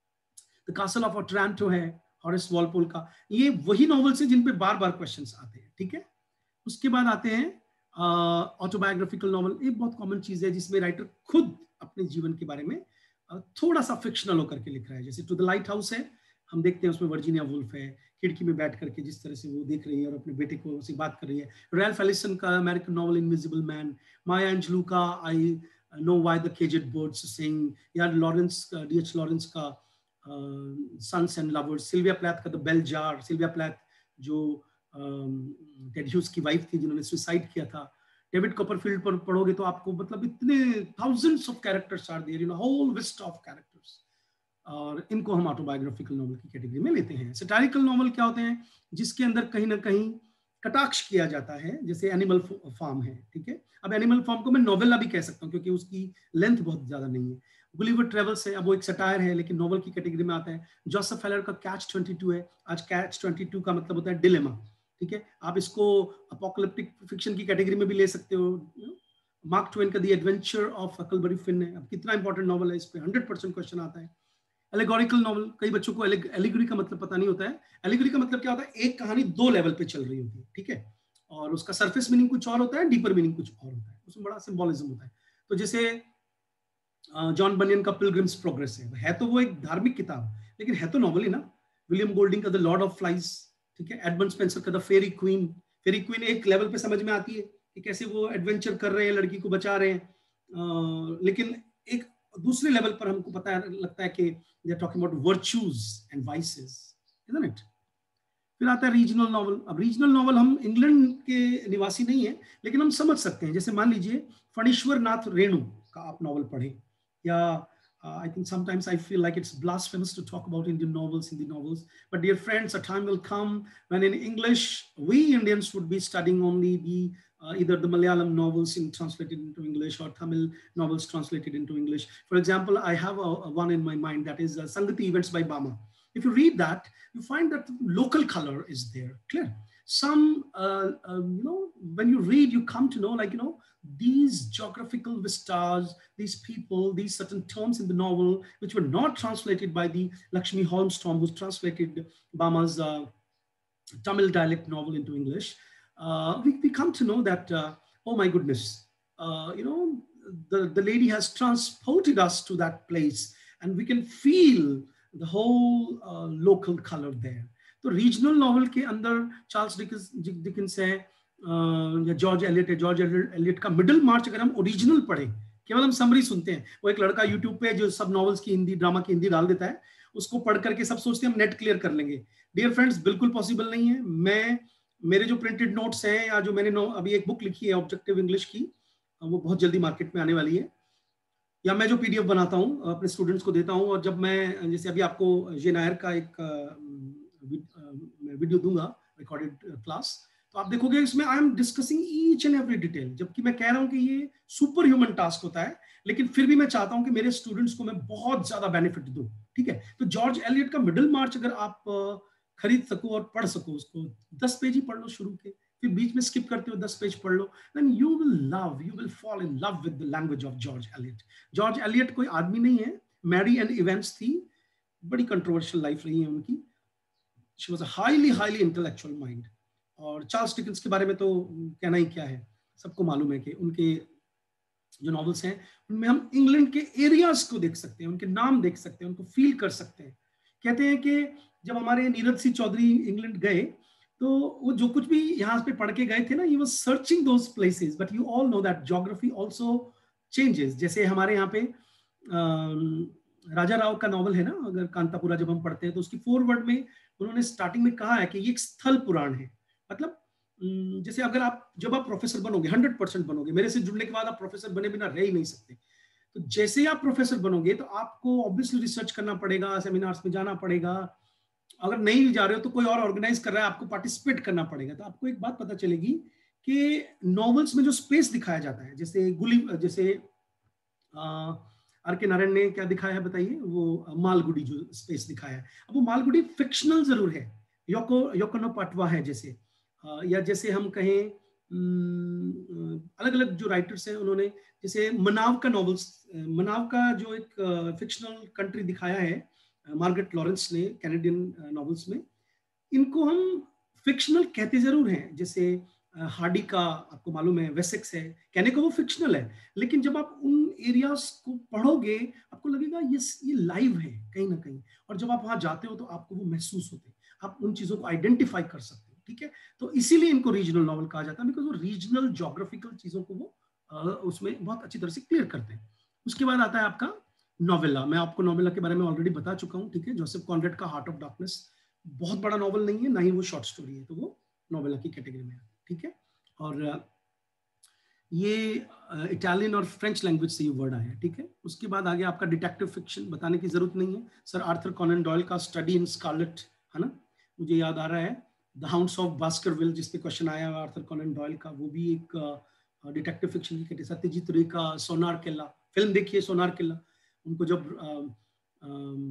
द कासल ऑफ ओट्रांटो है हॉरेस वॉलपोल का, ये वही नॉवेल्स हैं जिन पे बार बार क्वेश्चंस आते हैं, ठीक है। उसके बाद आते हैं ऑटोबायोग्राफिकल नॉवल। ये बहुत कॉमन चीज है जिसमें राइटर खुद अपने जीवन के बारे में थोड़ा सा फिक्शनल होकर के लिख रहा है, जैसे टू द लाइट हाउस है, हम देखते हैं उसमें वर्जीनिया वुल्फ है, खिड़की में बैठ करके जिस तरह से वो देख रही है और अपने बेटे को से बात कर रही है। रैल्फ एलिसन का American novel invisible man, Maya Angelou का I know why the caged birds sing, या लॉरेंस डीएच लॉरेंस का sons and lovers, Sylvia Plath का the bell jar, Sylvia Plath जो टेड ह्यूज की वाइफ थी जिन्होंने suicide किया था। डेविड कॉपरफील्ड पर पढ़ोगे तो आपको मतलब इतने thousands of characters are there, you know whole list of characters, और इनको हम ऑटोबायोग्राफिकल नॉवल की कैटेगरी में लेते हैं। सैटारिकल नॉवल क्या होते हैं, जिसके अंदर कहीं ना कहीं कटाक्ष किया जाता है, जैसे एनिमल फार्म है, ठीक है। अब एनिमल फार्म को मैं नोवेला भी कह सकता हूँ क्योंकि उसकी लेंथ बहुत ज्यादा नहीं है। गुलिवर ट्रेवल्स है, अब वो एक सटायर है लेकिन नोवेल की कैटेगरी में आता है। जोसेफ हेलर का कैच ट्वेंटी टू है, आज कैच ट्वेंटी टू का मतलब होता है डिलेमा, ठीक है। आप इसको अपोकलिप्टिक फिक्शन की कैटेगरी में भी ले सकते हो। मार्क ट्वेन का the adventure of Huckleberry Finn है, अब कितना इंपॉर्टेंट नॉवल है, इस पे हंड्रेड परसेंट क्वेश्चन आता है। एलेगोरिकल नॉवल, कई बच्चों को एलिगोरी का मतलब पता नहीं होता है। एलिगोरी का मतलब क्या होता है, एक कहानी दो लेवल पे चल रही होती है, ठीक है, और उसका सरफेस मीनिंग कुछ और होता है, डीपर मीनिंग कुछ और होता है, उसमें बड़ा सिंबॉलिज्म होता है। तो जैसे जॉन बनियन का पिलग्रिम्स प्रोग्रेस है, है तो वो एक धार्मिक किताब लेकिन है तो नॉवल ही ना। विलियम गोल्डिंग का द लॉर्ड ऑफ फ्लाइज, ठीक है। एडमंड स्पेंसर का the Faerie Queene, Faerie Queene एक लेवल पे समझ में आती है कि कैसे वो एडवेंचर कर रहे हैं, लड़की को बचा रहे हैं, आ, लेकिन एक दूसरे लेवल पर हमको पता है, लगता है कि they are talking about virtues and vices, isn't it. फिर आता है रीजनल नॉवल। अब रीजनल नॉवल, हम इंग्लैंड के निवासी नहीं है लेकिन हम समझ सकते हैं, जैसे मान लीजिए फणीश्वर नाथ रेणु का आप नॉवल पढ़ें, या Uh, I think sometimes I feel like it's blasphemous to talk about Indian novels, Hindi novels. But dear friends, a time will come when in English, we Indians would be studying only the uh, either the Malayalam novels in, translated into English, or Tamil novels translated into English. For example, I have a, a one in my mind that is uh, Sangati Events by Bama. If you read that, you find that local color is there, clear. Some, uh, um, you know, when you read, you come to know, like, you know, these geographical vistas, these people, these certain terms in the novel, which were not translated by the Lakshmi Holmstrom, who translated Bama's uh, Tamil dialect novel into English. Uh, we, we come to know that, uh, oh my goodness, uh, you know, the, the lady has transported us to that place, and we can feel the whole uh, local color there. तो regional novel के अंदर Charles Dickens है या George Eliot है। George Eliot का Middlemarch अगर हम original पढ़े, केवल हम समरी सुनते हैं, वो एक लड़का यूट्यूब पे जो सब नॉवेल्स की हिंदी, ड्रामा की हिंदी डाल देता है, उसको पढ़ करके सब सोचते हैं हम नेट क्लियर कर लेंगे। डियर फ्रेंड्स, बिल्कुल पॉसिबल नहीं है। मैं मेरे जो प्रिंटेड नोट्स हैं या जो मैंने अभी एक बुक लिखी है ऑब्जेक्टिव इंग्लिश की, वो बहुत जल्दी मार्केट में आने वाली है, या मैं जो पीडीएफ बनाता हूँ अपने स्टूडेंट्स को देता हूँ, और जब मैं जैसे अभी आपको जे नायर का एक वीडियो दूंगा रिकॉर्डेड क्लास, तो आप देखोगे इसमें I am discussing each and every detail, जबकि मैं कह रहा हूं कि ये सुपर ह्यूमन टास्क होता है, लेकिन फिर भी मैं चाहता हूं कि मेरे स्टूडेंट्स को मैं बहुत ज्यादा बेनिफिट दूं। ठीक है, तो जॉर्ज एलियट का मिडिल मार्च अगर आप खरीद सको और पढ़ सको, उसको दस पेज ही पढ़ लो शुरू के, फिर बीच में स्किप करते हो दस पेज पढ़ लो, then you will love you will fall in love with the language of George Eliot. George Eliot कोई आदमी नहीं है, मैरी एंड इवेंट्स थी, बड़ी कंट्रोवर्शियल लाइफ रही है उनकी। She was a highly highly intellectual mind. और चार्ल्स डिकेंस के बारे में तो कहना ही क्या है, सबको मालूम है कि उनके जो नॉवेल्स हैं उनमें हम इंग्लैंड के एरियाज को देख सकते हैं, उनके नाम देख सकते हैं, उनको फील कर सकते हैं। कहते हैं कि जब हमारे नीरज सिंह चौधरी इंग्लैंड गए, तो वो जो कुछ भी यहाँ पे पढ़ के गए थे ना, he was searching those places, but you all know that geography also changes. जैसे हमारे यहाँ पे राजा राव का नॉवल है ना, अगर कांतापुरा जब हम पढ़ते हैं तो उसकी फोरवर्ड में उन्होंने स्टार्टिंग में कहा है कि ये एक स्थल पुराण है। मतलब जैसे अगर आप जब आप प्रोफेसर बनोगे, हंड्रेड परसेंट बनोगे, मेरे से जुड़ने के बाद आप प्रोफेसर बने बिना रह ही नहीं सकते, तो जैसे ही आप प्रोफेसर बनोगे तो आपको ऑब्वियसली रिसर्च करना पड़ेगा, सेमिनार्स में जाना पड़ेगा, अगर नहीं भी जा रहे हो तो कोई और ऑर्गेनाइज कर रहा है, आपको पार्टिसिपेट करना पड़ेगा। तो आपको एक बात पता चलेगी कि नॉवेल्स में जो स्पेस दिखाया जाता है, जैसे गुली जैसे आर के नारायण ने क्या दिखाया है बताइए, वो मालगुडी जो स्पेस दिखाया है, अब वो मालगुडी फिक्शनल जरूर है, योको योकोनो पाटवा है जैसे, या जैसे हम कहें अलग अलग जो राइटर्स हैं उन्होंने जैसे मनाव का नॉवेल्स, मनाव का जो एक फिक्शनल कंट्री दिखाया है मार्गरेट लॉरेंस ने कैनेडियन नॉवेल्स में, इनको हम फिक्शनल कहते जरूर हैं। जैसे हार्डी का आपको मालूम है वेसेक्स है, कहने को वो फिक्शनल है, लेकिन जब आप उन एरियाज को पढ़ोगे आपको लगेगा ये ये लाइव है कहीं ना कहीं, और जब आप वहां जाते हो तो आपको वो महसूस होते हैं, आप उन चीजों को आइडेंटिफाई कर सकते हो। ठीक है, तो इसीलिए इनको रीजनल नॉवल कहा जाता है, बिकॉज वो रीजनल जोग्राफिकल चीजों को वो आ, उसमें बहुत अच्छी तरह से क्लियर करते हैं। उसके बाद आता है आपका नोवेला। मैं आपको नोवेला के बारे में ऑलरेडी बता चुका हूँ। ठीक है, जोसेफ कॉनरेड का हार्ट ऑफ डार्कनेस बहुत बड़ा नॉवल नहीं है, ना ही वो शॉर्ट स्टोरी है, तो वो नोवेला की कैटेगरी में है। ठीक है, और ये इटालियन और फ्रेंच लैंग्वेज से ये वर्ड आया है। ठीक है, उसके बाद आगे आपका डिटेक्टिव फिक्शन, बताने की जरूरत नहीं है, सर आर्थर कॉनन डॉयल का स्टडी इन स्कारलेट, है ना, मुझे याद आ रहा है द हाउंड्स ऑफ बास्करविल जिस पे क्वेश्चन आया आर्थर कॉनन डॉयल का, वो भी एक डिटेक्टिव फिक्शन की कैटेगरी। सत्यजीत रे का सोनार किला, फिल्म देखिए सोनार किला, उनको जब आ, आ,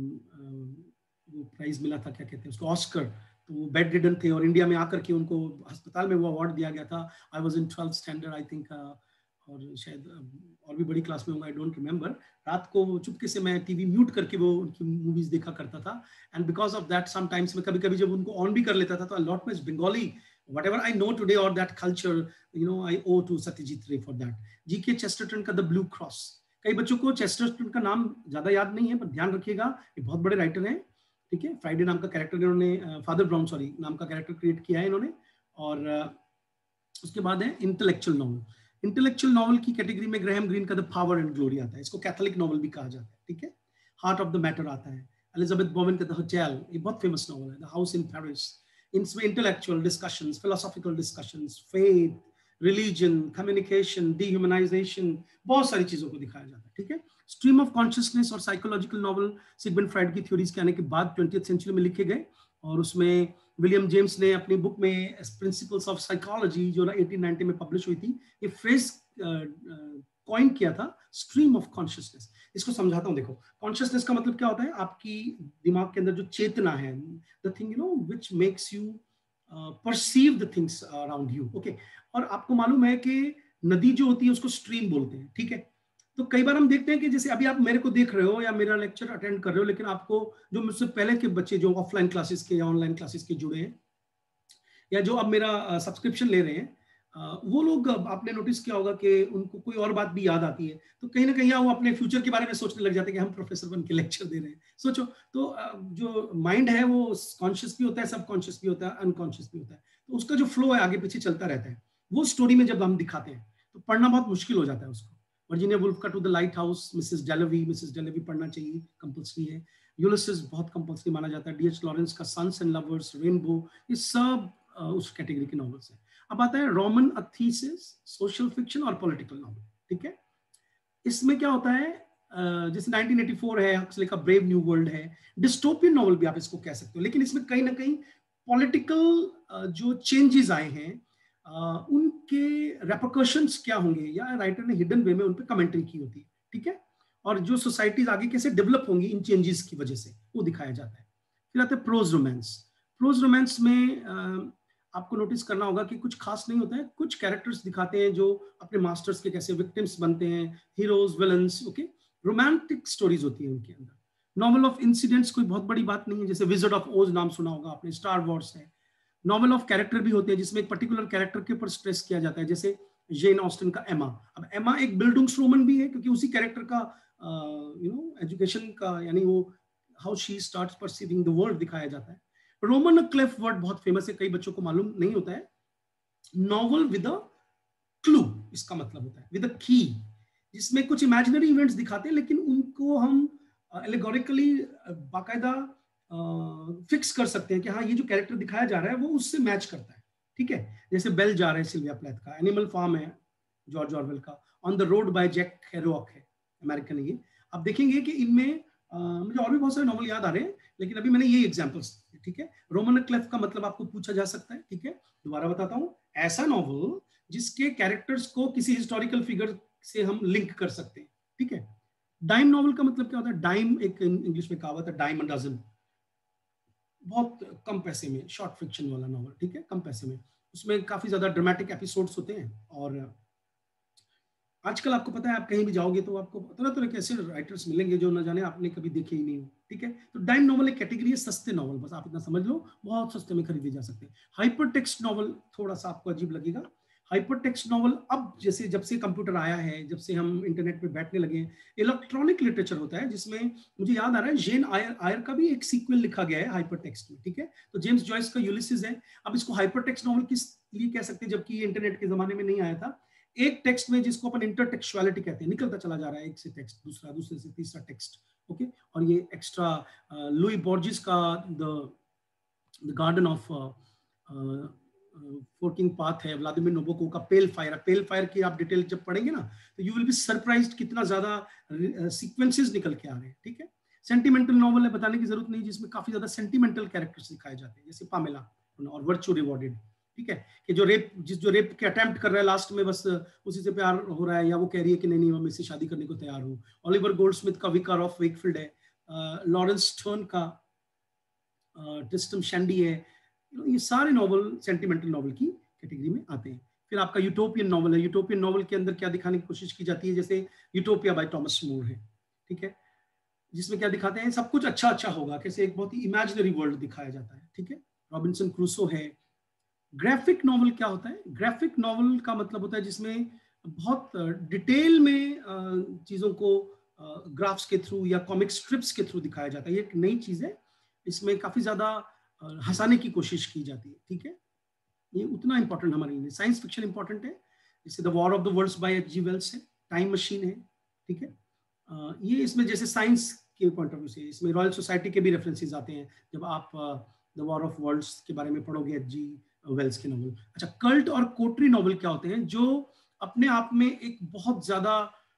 वो प्राइज मिला था, क्या कहते हैं उसको, ऑस्कर, तो वो बेड रिडन थे और इंडिया में आकर के उनको अस्पताल में वो अवार्ड दिया गया था। I was in twelfth standard I think, और शायद और भी बड़ी क्लास में होगा, आई डोंट रिमेंबर। रात को चुपके से मैं टीवी म्यूट करके वो उनकी मूवीज देखा करता था, and because of that sometimes मैं कभी कभी जब उनको ऑन भी कर लेता था तो I lot much Bengali whatever I know today or that culture, you know, I owe to Satyajit Ray for that. GK Chesterton का द ब्लू क्रॉस, कई बच्चों को चेस्टरटन का नाम ज्यादा याद नहीं है, पर ध्यान रखिएगा ये बहुत बड़े राइटर हैं। ठीक है, फ्राइडे नाम का कैरेक्टर इन्होंने, फादर ब्राउन सॉरी नाम का कैरेक्टर क्रिएट किया है इन्होंने। और उसके बाद है इंटेलेक्चुअल नॉवल। इंटेलेक्चुअल नॉवल की कैटेगरी में ग्रेहम ग्रीन का द पावर एंड ग्लोरी आता है, इसको कैथोलिक नॉवल भी कहा जाता है। ठीक है, हार्ट ऑफ द मैटर आता है, एलिजाबेथ बोवेन का द होटल, ये बहुत फेमस नॉवल है, द हाउस इन पेरिस। इसमें intellectual discussions, philosophical discussions, faith, religion, communication, dehumanization, बहुत सारी चीजों को दिखाया जाता है। ठीक है, स्ट्रीम ऑफ कॉन्शियसनेस और साइकोलॉजिकल नॉवल सिगमंड फ्राइड की थ्योरीज के आने के बाद ट्वेंटियथ सेंचुरी में लिखे गए, और उसमें विलियम जेम्स ने अपनी बुक में प्रिंसिपल्स ऑफ साइकोलॉजी जो ना एटीन नाइंटी में पब्लिश हुई थी, ये फ्रेज कॉइन किया था, स्ट्रीम ऑफ कॉन्शियसनेस। इसको समझाता हूँ, देखो कॉन्शियसनेस का मतलब क्या होता है, आपकी दिमाग के अंदर जो चेतना है, the thing you know which makes you perceive the things around you. Okay, और आपको मालूम है कि नदी जो होती है उसको स्ट्रीम बोलते हैं। ठीक है, तो कई बार हम देखते हैं कि जैसे अभी आप मेरे को देख रहे हो या मेरा लेक्चर अटेंड कर रहे हो, लेकिन आपको जो मुझसे पहले के बच्चे जो ऑफलाइन क्लासेस के या ऑनलाइन क्लासेस के जुड़े हैं, या जो अब मेरा सब्सक्रिप्शन ले रहे हैं, वो लोग, आपने नोटिस किया होगा कि उनको कोई और बात भी याद आती है, तो कहीं ना कहीं वो अपने फ्यूचर के बारे में सोचने लग जाते हैं कि हम प्रोफेसर बन के लेक्चर दे रहे हैं। सोचो, तो जो माइंड है वो कॉन्शियस भी होता है, सब कॉन्शियस भी होता है, अनकॉन्शियस भी होता है, तो उसका जो फ्लो है आगे पीछे चलता रहता है। वो स्टोरी में जब हम दिखाते हैं तो पढ़ना बहुत मुश्किल हो जाता है उसको। वर्जीनिया वुल्फ का to the lighthouse, Mrs Dalloway, Mrs Dalloway पढ़ना चाहिए, कंपल्सरी है। यूलिसिस बहुत कंपल्सरी माना जाता है, डी एच लॉरेंस का सन्स एंड लवर्स, रेनबो, ये सब उस कैटेगरी के नॉवेल्स हैं। अब आता है roman a thesis, social fiction और पॉलिटिकल नॉवेल। ठीक है, इसमें क्या होता है, जैसे नाइनटीन एटी फोर है, हक्सले का ब्रेव न्यू वर्ल्ड है, डिस्टोपियन नॉवल भी आप इसको कह सकते हो, लेकिन इसमें कहीं ना कहीं पॉलिटिकल जो चेंजेस आए हैं उनके रेपरकशंस क्या होंगे, या राइटर ने हिडन वे में उन पर कमेंट्री की होती है। ठीक है, और जो सोसाइटीज आगे कैसे डेवलप होंगी इन चेंजेस की वजह से, वो दिखाया जाता है। फिर आता है प्रोज रोमांस। प्रोज रोमांस में आपको नोटिस करना होगा कि कुछ खास नहीं होता है, कुछ कैरेक्टर्स दिखाते हैं जो अपने मास्टर्स के कैसे विक्टिम्स बनते हैं, heroes, villains, okay, romantic stories होती है उनके अंदर। नॉवल ऑफ इंसिडेंट्स कोई बहुत बड़ी बात नहीं है, जैसे विजर्ड ऑफ ओज नाम सुना होगा आपने, स्टार वॉर्स है। नॉवल ऑफ कैरेक्टर भी होते हैं जिसमें एक पर्टिकुलर कैरेक्टर के ऊपर स्ट्रेस किया जाता है, जैसे जेन ऑस्टिन का एमा। अब एमा एक बिल्डुंग्सरोमन भी है क्योंकि उसी कैरेक्टर का यू नो एजुकेशन का, यानी वो how she starts perceiving the world दिखाया जाता है। रोमन क्लेफ वर्ड बहुत फेमस है, कई बच्चों को मालूम नहीं होता है। नॉवल विद अ क्लू इसका मतलब होता है, विद अ की, जिसमें कुछ इमेजिनरी इवेंट्स दिखाते हैं लेकिन उनको हम एलिगोरिकली बाकायदा फिक्स कर सकते हैं कि हाँ ये जो कैरेक्टर दिखाया जा रहा है वो उससे मैच करता है। ठीक है, जैसे बेल जा रहा है सिल्विया प्लेथ का, एनिमल फार्म है जॉर्ज ऑरवेल का, on the road by Jack Kerouac है अमेरिकन। ये आप देखेंगे कि इनमें Uh, मुझे और भी बहुत सारे नॉवल याद आ रहे हैं, लेकिन अभी मैंने ये एग्जांपल्स। ठीक है, रोमन क्लेफ का मतलब आपको पूछा जा सकता है। ठीक है, दोबारा बताता हूं, ऐसा नॉवल जिसके कैरेक्टर्स को किसी हिस्टोरिकल फिगर से हम लिंक कर सकते हैं। ठीक है, डाइम नॉवल का मतलब क्या होता है, डाइम एक इंग्लिश में कहावत है, डाइम अ डजन, बहुत कम पैसे में, शॉर्ट फिक्शन वाला नॉवल। ठीक है, कम पैसे में, उसमें काफी ज्यादा ड्रामेटिक एपिसोड्स होते हैं। और आजकल आपको पता है, आप कहीं भी जाओगे तो आपको तरह तरह के ऐसे राइटर्स मिलेंगे जो न जाने आपने कभी देखे ही नहीं हो। ठीक है, तो डाइम नॉवल एक कैटेगरी है, सस्ते नॉवल, बस आप इतना समझ लो, बहुत सस्ते में खरीदे जा सकते हैं। हाइपर टेक्स्ट नॉवल थोड़ा सा आपको अजीब लगेगा। हाइपर टेक्स्ट नॉवल अब जैसे जब से कंप्यूटर आया है, जब से हम इंटरनेट पे बैठने लगे, इलेक्ट्रॉनिक लिटरेचर होता है, जिसमें मुझे याद आ रहा है जेन आयर आयर का भी एक सीक्वल लिखा गया है हाइपर टेक्स्ट में। ठीक है, तो जेम्स जॉयस का यूलिसिस है। अब इसको हाइपर टेक्स्ट नॉवल किस लिए कह सकते हैं, जबकि ये इंटरनेट के जमाने में नहीं आया था। एक टेक्स्ट में, जिसको अपन इंटरटेक्चुअलिटी कहते हैं, निकलता चला जा रहा है एक से टेक्स्ट दूसरा, दूसरे से तीसरा टेक्स्ट। ओके, और ये एक्स्ट्रा लुई बोर्जिस का the the garden of forking path है, व्लादिमीर नोबोकोव का पेल फायर। पेल फायर की आप डिटेल जब पढ़ेंगे ना तो यू विल बी सरप्राइज्ड कितना ज्यादा सीक्वेंसेस निकल के आ रहे हैं। ठीक है, सेंटिमेंटल नॉवल है, बताने की जरूरत नहीं, जिसमें काफी ज्यादा सेंटिमेंटल कैरेक्टर्स दिखाए जाते हैं, जैसे पामेला और वर्चू रिवॉर्डेड। ठीक है, कि जो रेप जिस जो रेप के अटेम्प्ट कर रहा है लास्ट में बस उसी से प्यार हो रहा है, या वो कह रही है कि नहीं नहीं मैं इससे शादी करने को तैयार हूँ। ओलिवर गोल्डस्मिथ का विकार ऑफ वेकफील्ड है, लॉरेंस स्टर्न का ट्रिस्टम शैंडी है। ये सारे नॉवल सेंटिमेंटल नॉवल की कैटेगरी में आते हैं। फिर आपका यूटोपियन नॉवल है। यूटोपियन नॉवल के अंदर क्या दिखाने की कोशिश की जाती है, जैसे यूटोपिया बाय टॉमस मोर है। ठीक है, जिसमें क्या दिखाते हैं, सब कुछ अच्छा अच्छा होगा, कैसे एक बहुत ही इमेजिनरी वर्ल्ड दिखाया जाता है। ठीक है, रॉबिन्सन क्रूसो है। ग्राफिक नॉवल क्या होता है, ग्राफिक नॉवल का मतलब होता है जिसमें बहुत डिटेल में चीजों को ग्राफ्स के थ्रू या कॉमिक स्ट्रिप्स के थ्रू दिखाया जाता है। ये एक नई चीज है, इसमें काफी ज्यादा हंसाने की कोशिश की जाती है। ठीक है, ये उतना इंपॉर्टेंट हमारे लिए। साइंस फिक्शन इंपॉर्टेंट है, जैसे the war of the worlds by H G Wells है, टाइम मशीन है। ठीक है, ये इसमें जैसे साइंस के पॉइंट ऑफ व्यू से इसमें रॉयल सोसाइटी के भी रेफरेंसेस आते हैं जब आप द वॉर ऑफ वर्ल्ड्स के बारे में पढ़ोगे एच जी वेल्स के नॉवल। अच्छा, कल्ट और कोटरी नॉवल क्या होते हैं, जो अपने आप में एक बहुत ज्यादा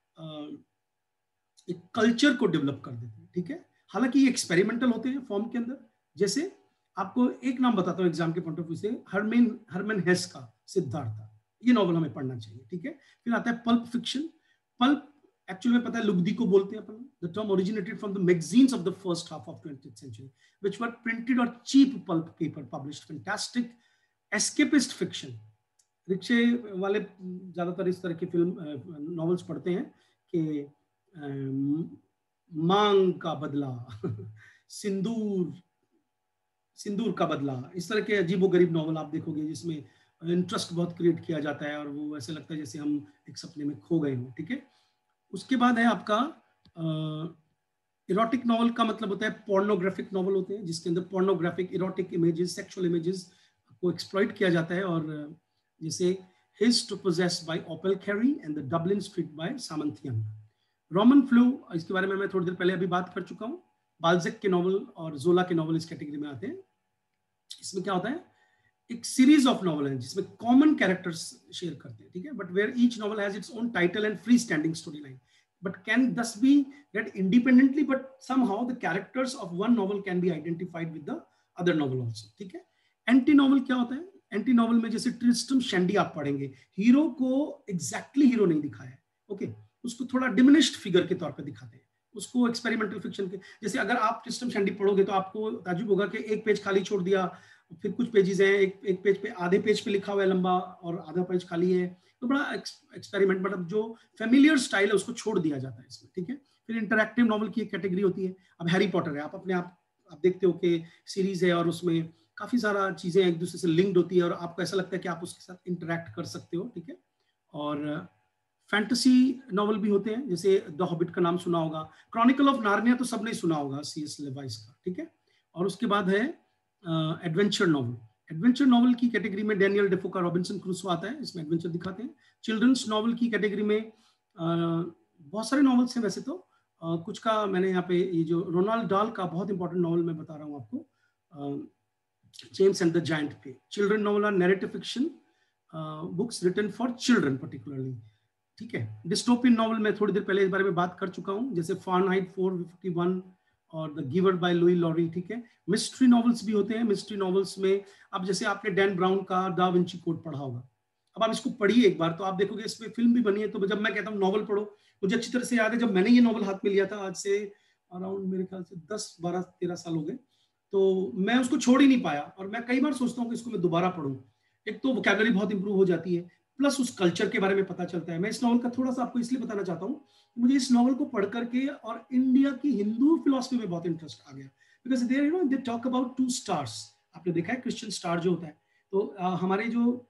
एक कल्चर को डेवलप कर देते हैं। ठीक है, हालांकि ये एक्सपेरिमेंटल होते हैं फॉर्म के अंदर। जैसे आपको एक नाम बताता हूँ एग्जाम के पॉइंट ऑफ व्यू से, हरमेन हरमन हेस का सिद्धार्थ, ये नॉवल हमें पढ़ना चाहिए। ठीक है, फिर आता है पल्प फिक्शन। पल्प एक्चुअली में पता है लुगदी को बोलते हैं अपन। The term originated from the magazines of the first half of twentieth century which were printed और cheap pulp paper published. Fantastic escapist fiction. रिक्शे वाले ज्यादातर इस तरह की फिल्म नॉवेल्स पढ़ते हैं कि मांग का बदला सिंदूर सिंदूर का बदला, इस तरह के अजीबोगरीब नॉवल आप देखोगे जिसमें इंटरेस्ट बहुत क्रिएट किया जाता है और वो ऐसे लगता है जैसे हम एक सपने में खो गए हों। ठीक है, उसके बाद है आपका इरोटिक नॉवल का मतलब होता है पोर्नोग्राफिक नॉवल होते हैं जिसके अंदर pornographic erotic images, sexual images को एक्सप्लॉइट किया जाता है। और जैसे his two poses by Opal Carey and the Dublin street by Samantha Young. Roman fleuve, इसके बारे में मैं थोड़ी देर पहले अभी बात कर चुका हूँ। बाल्ज़ेक के नॉवल और जोला के नॉवल इस कैटेगरी में आते हैं। इसमें क्या होता है, एक सीरीज ऑफ नॉवल है जिसमें कॉमन कैरेक्टर्स शेयर करते हैं, ठीक है, but where each novel has its own title and free standing story line, but can thus be read independently, but somehow the characters of one novel can be identified with the other novel also, ठीक है। Anti novel क्या होता है, anti novel में जैसे ट्रिस्टम Shandy आप पढ़ेंगे, hero को एग्जैक्टली हीरो नहीं दिखाया है, ओके, उसको थोड़ा डिमिनिश्ड फिगर के तौर पे दिखाते हैं, उसको एक्सपेरिमेंटल फिक्शन के जैसे। अगर आप ट्रिस्टम शैंडी पढ़ोगे तो आपको ताजुब होगा कि एक पेज खाली छोड़ दिया, फिर कुछ पेजेस हैं, एक एक पेज पे आधे पेज पे लिखा हुआ है लंबा और आधा पेज खाली है, तो बड़ा एक्सपेरिमेंट, मतलब जो फेमिलियर स्टाइल है उसको छोड़ दिया जाता है इसमें, ठीक है। फिर इंटरैक्टिव नॉवल की एक कैटेगरी होती है। अब हैरी पॉटर है, आप अपने आप आप देखते हो कि सीरीज है और उसमें काफी सारा चीजें एक दूसरे से लिंक्ड होती है और आपको ऐसा लगता है कि आप उसके साथ इंटरैक्ट कर सकते हो, ठीक है। और फैंटेसी नॉवल भी होते हैं, जैसे द हॉबिट का नाम सुना होगा, क्रॉनिकल ऑफ नार्निया तो सबने सुना होगा सी एस लेवाइस का, ठीक है। और उसके बाद है एडवेंचर नॉवल। एडवेंचर नॉवल की कैटेगरी में डैनियल डेफो का रॉबिन्सन क्रूसो आता है, इसमें एडवेंचर दिखाते हैं। चिल्ड्रंस नॉवल की कैटेगरी में uh, बहुत सारे नॉवेल्स हैं वैसे तो, uh, कुछ का मैंने यहाँ पे ये जो रोनाल्ड डाल का बहुत इंपॉर्टेंट नॉवल मैं बता रहा हूँ आपको, James and the giant peach. Children novel are narrative fiction books written for children particularly, ठीक है। डिस्टोपियन नॉवल में थोड़ी देर पहले इस बारे में बात कर चुका हूँ, जैसे फ़ारेनहाइट फोर फिफ्टी वन और the giver by Lois Lowry, ठीक है। मिस्ट्री नॉवेल्स भी होते हैं। मिस्ट्री नॉवेल्स में अब जैसे आपने डैन ब्राउन का दा विंची कोड पढ़ा होगा, अब आप इसको पढ़िए एक बार तो आप देखोगे इसमें फिल्म भी बनी है। तो जब मैं कहता हूँ नॉवल पढ़ो, मुझे अच्छी तरह से याद है जब मैंने ये नॉवल हाथ में लिया था, आज से अराउंड मेरे ख्याल से दस बारह तेरह साल हो गए, तो मैं उसको छोड़ ही नहीं पाया और मैं कई बार सोचता हूँ कि इसको मैं दोबारा पढ़ूँ। एक तो वोकैबुलरी बहुत इंप्रूव हो जाती है, प्लस उस कल्चर के बारे में पता चलता है। मैं इस नॉवल का थोड़ा सा आपको इसलिए बताना चाहता हूँ, मुझे इस नॉवल को पढ़ करके और इंडिया की हिंदू फिलॉसफी में बहुत इंटरेस्ट आ गया, because there you know they talk about two stars. आपने देखा है क्रिश्चियन स्टार जो होता है, तो आ, हमारे जो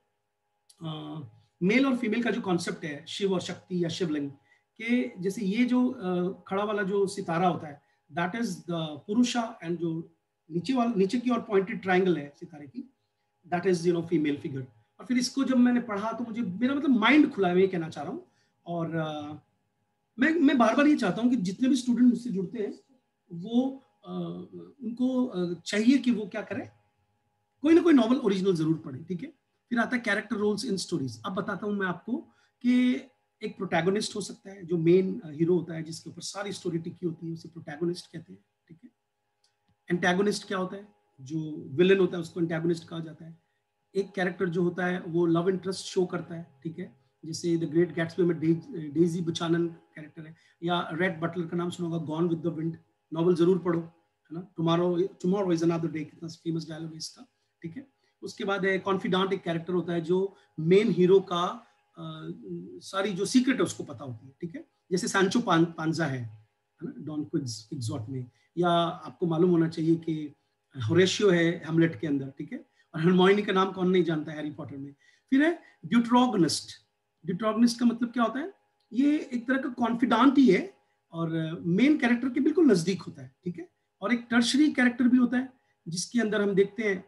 मेल और फीमेल का जो कॉन्सेप्ट है, शिव और शक्ति या शिवलिंग के, जैसे ये जो आ, खड़ा वाला जो सितारा होता है, दैट इज द पुरुषा, एंड जो नीचे वाला नीचे की और पॉइंटेड ट्राइंगल है सितारे की, that is you know female figure. और फिर इसको जब मैंने पढ़ा तो मुझे मेरा मतलब माइंड खुला है, मैं ये कहना चाह रहा हूँ। और uh, मैं मैं बार बार ये चाहता हूँ कि जितने भी स्टूडेंट मुझसे जुड़ते हैं वो uh, उनको uh, चाहिए कि वो क्या करें, कोई ना कोई नॉवल ओरिजिनल जरूर पढ़े, ठीक है। फिर आता है कैरेक्टर रोल्स इन स्टोरीज। अब बताता हूँ मैं आपको कि एक प्रोटैगोनिस्ट हो सकता है जो मेन हीरो होता है, जिसके ऊपर सारी स्टोरी टिकी होती है, उसे प्रोटैगोनिस्ट कहते हैं, ठीक है। एंटैगोनिस्ट क्या होता है, जो विलन होता है उसको एंटैगोनिस्ट कहा जाता है। एक कैरेक्टर जो होता है वो लव इंटरेस्ट शो करता है, ठीक है, जैसे द ग्रेट गैट्सबी में डे, डेजी बुचानन कैरेक्टर है, या रेड बटलर का नाम सुना होगा, gone with the wind, novel जरूर पढ़ो, है ना। Tomorrow tomorrow is another day, कितना फेमस डायलॉग है इसका, ठीक है। उसके बाद है कॉन्फिडेंट, एक कैरेक्टर होता है जो मेन हीरो का आ, सारी जो सीक्रेट है उसको पता होती है, ठीक है, जैसे सांचो पान, पांजा है ना डॉन क्विक्सॉट में, या आपको मालूम होना चाहिए कि होरेशियो है हैमलेट के अंदर, ठीक है। और हरमोइनी का नाम कौन नहीं जानता है हैरी पॉटर में। फिर है ड्यूट्रोगनिस्ट। ड्यूट्रोगनिस्ट का मतलब क्या होता है, ये एक तरह का कॉन्फिडेंट ही है और मेन कैरेक्टर के बिल्कुल नजदीक होता है, ठीक है। और एक टर्शरी कैरेक्टर भी होता है जिसके अंदर हम देखते हैं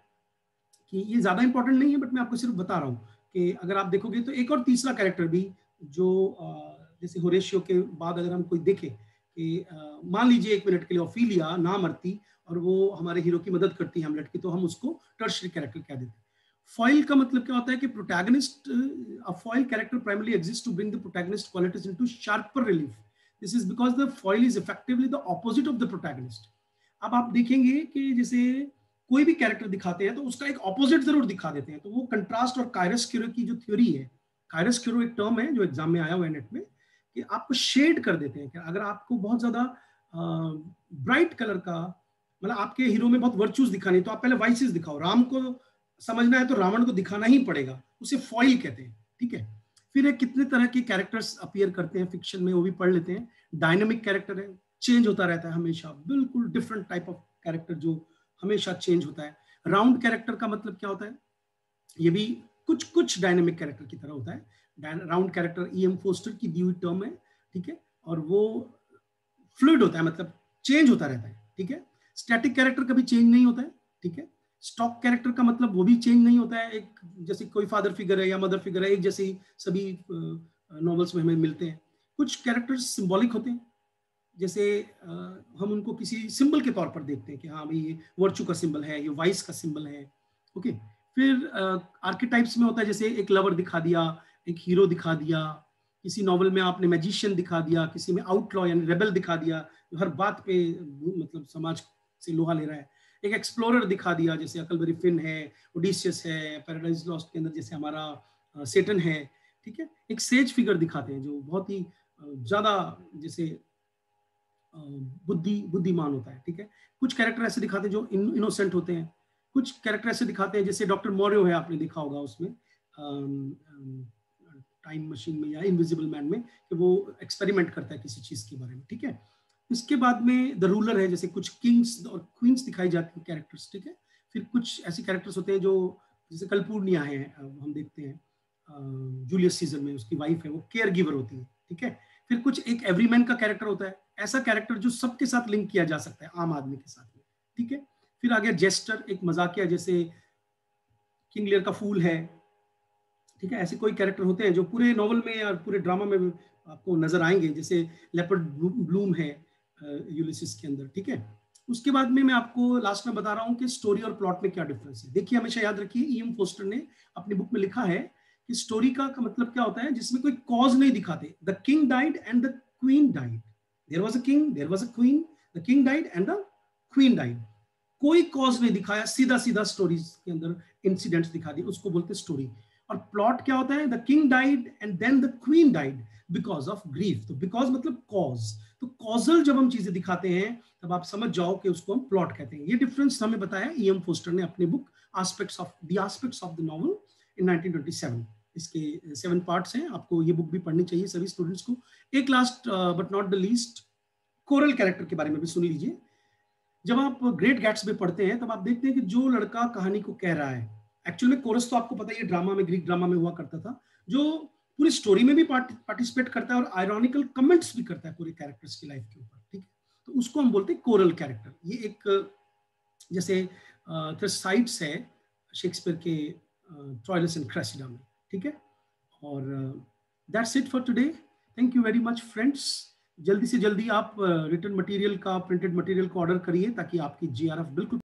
कि ये ज्यादा इंपॉर्टेंट नहीं है, बट मैं आपको सिर्फ बता रहा हूँ कि अगर आप देखोगे तो एक और तीसरा कैरेक्टर भी जो जैसे होरेशियो के बाद अगर हम कोई देखे कि मान लीजिए एक मिनट के लिए ओफिलिया ना मरती और वो हमारे हीरो की मदद करती है हैमलेट की, तो हम उसको टर्शरी कैरेक्टर कह देते हैं। फॉइल का मतलब क्या होता है कि protagonist, a foil character primarily exist to bring the protagonist qualities into sharper relief. This is because the foil is effectively the opposite of the protagonist. अब आप देखेंगे कि जैसे कोई भी कैरेक्टर दिखाते हैं तो उसका एक ऑपोजिट जरूर दिखा देते हैं, तो वो कंट्रास्ट और कायरस्क्यूरो की जो थ्योरी है, कायरस्क्यूरो एक टर्म है जो एग्जाम में आया हुआ है नेट में, कि आपको शेड कर देते हैं कि अगर आपको बहुत ज्यादा ब्राइट कलर का, मतलब आपके हीरो में बहुत वर्चूज दिखाने, तो आप पहले वाइसेस दिखाओ। राम को समझना है तो रावण को दिखाना ही पड़ेगा, उसे फॉइल कहते हैं, ठीक है। फिर एक कितने तरह के कैरेक्टर्स अपीयर करते हैं फिक्शन में, वो भी पढ़ लेते हैं। डायनामिक कैरेक्टर है, चेंज होता रहता है हमेशा, बिल्कुल डिफरेंट टाइप ऑफ कैरेक्टर जो हमेशा चेंज होता है। राउंड कैरेक्टर का मतलब क्या होता है, ये भी कुछ कुछ डायनेमिक कैरेक्टर की तरह होता है। Round character E M Forster की दी हुई टर्म है, ठीक है, और वो फ्लूइड होता है, मतलब चेंज होता रहता है, ठीक है। स्टैटिक कैरेक्टर कभी चेंज नहीं होता है, ठीक है। स्टॉक कैरेक्टर का मतलब वो भी चेंज नहीं होता है, एक जैसे कोई फादर फिगर है या मदर फिगर है, एक जैसे ही सभी नॉवेल्स में हमें मिलते हैं। कुछ कैरेक्टर्स सिंबॉलिक होते हैं, जैसे आ, हम उनको किसी सिंबल के तौर पर देखते हैं कि हाँ भाई ये वर्चू का सिंबल है, ये वाइस का सिंबल है। ओके, फिर आर्केटाइप्स में होता है जैसे एक लवर दिखा दिया, एक हीरो दिखा दिया, किसी नॉवल में आपने मैजिशियन दिखा दिया, किसी में आउटलॉ यानी रेबल दिखा दिया जो हर बात पे मतलब समाज से लोहा ले रहा है। एक एक्सप्लोरर दिखा दिया जैसे अकलबरी फिन है, ओडिसियस है, पैराडाइज लॉस्ट के अंदर जैसे हमारा सेटन है। ठीक है, एक सेज फिगर दिखाते हैं जो बहुत ही ज्यादा जैसे बुद्धि बुद्धिमान होता है। ठीक है, कुछ कैरेक्टर ऐसे दिखाते हैं जो इन, इनोसेंट होते हैं, कुछ कैरेक्टर ऐसे दिखाते हैं जैसे डॉक्टर मॉरियो है, आपने देखा होगा उसमें टाइम मशीन में या इनविजिबल मैन में, कि वो एक्सपेरिमेंट करता है किसी चीज के बारे में। ठीक है, इसके बाद में द रूलर है, जैसे कुछ किंग्स और क्वींस दिखाई जाती हैं कैरेक्टर्स। ठीक है, फिर कुछ ऐसे कैरेक्टर्स होते हैं जो जैसे कलपूर्निया है, हम देखते हैं जूलियस सीजर में उसकी वाइफ है, वो केयर गिवर होती है। ठीक है, फिर कुछ एक एवरीमैन का कैरेक्टर होता है, ऐसा कैरेक्टर जो सबके साथ लिंक किया जा सकता है, आम आदमी के साथ में। ठीक है, फिर आ गया जेस्टर, एक मजाकिया, जैसे किंग लियर का फूल है। ठीक है, ऐसे कोई कैरेक्टर होते हैं जो पूरे नॉवल में या पूरे ड्रामा में आपको नजर आएंगे, जैसे लेपर्ड ब्लूम है यूलिसिस के अंदर। ठीक है, उसके बाद में मैं आपको लास्ट में बता रहा हूं कि स्टोरी और प्लॉट में क्या डिफरेंस है। देखिए, हमेशा याद रखिए, ई एम फोस्टर ने अपनी बुक में लिखा है कि स्टोरी का, का मतलब क्या होता है जिसमें कोई कॉज नहीं दिखाते। The king died and the queen died, there was a king, there was a queen, the king died and the queen died. कोई कॉज नहीं दिखाया, सीधा सीधा स्टोरीज के अंदर इंसिडेंट्स दिखा दिए, उसको बोलते स्टोरी। और प्लॉट क्या होता है, the king died and then the queen died because of grief. तो बिकॉज मतलब कॉज, तो कॉजल जब हम चीजें दिखाते हैं तब आप समझ जाओ कि उसको हम प्लॉट कहते हैं। ये डिफरेंस हमें बताया ई एम फोस्टर ने अपनी book aspects of the aspects of the novel in nineteen twenty seven. इसके सेवन पार्ट्स हैं, आपको ये बुक भी पढ़नी चाहिए सभी स्टूडेंट्स को। एक last but not the least, कोरल कैरेक्टर के बारे में भी सुन लीजिए। जब आप ग्रेट गैट्सबी पढ़ते हैं तब आप देखते हैं कि जो लड़का कहानी को कह रहा है, एक्चुअली में कोरस तो आपको पता ही है ड्रामा में, ग्रीक ड्रामा में हुआ करता था, जो पूरी स्टोरी में भी पार्टिसिपेट करता है और आयरॉनिकल कमेंट्स भी करता है पूरे कैरेक्टर्स की लाइफ के ऊपर। ठीक है, तो उसको हम बोलते हैं कोरल कैरेक्टर। ये एक जैसे थ्रेसाइड्स है शेक्सपियर के ट्रायलस एंड क्रेसिडा में। ठीक है, और that's it for today. Thank you very much friends. जल्दी से जल्दी आप रिटर्न मटेरियल का, प्रिंटेड मटेरियल को ऑर्डर करिए ताकि आपकी जी आर एफ बिल्कुल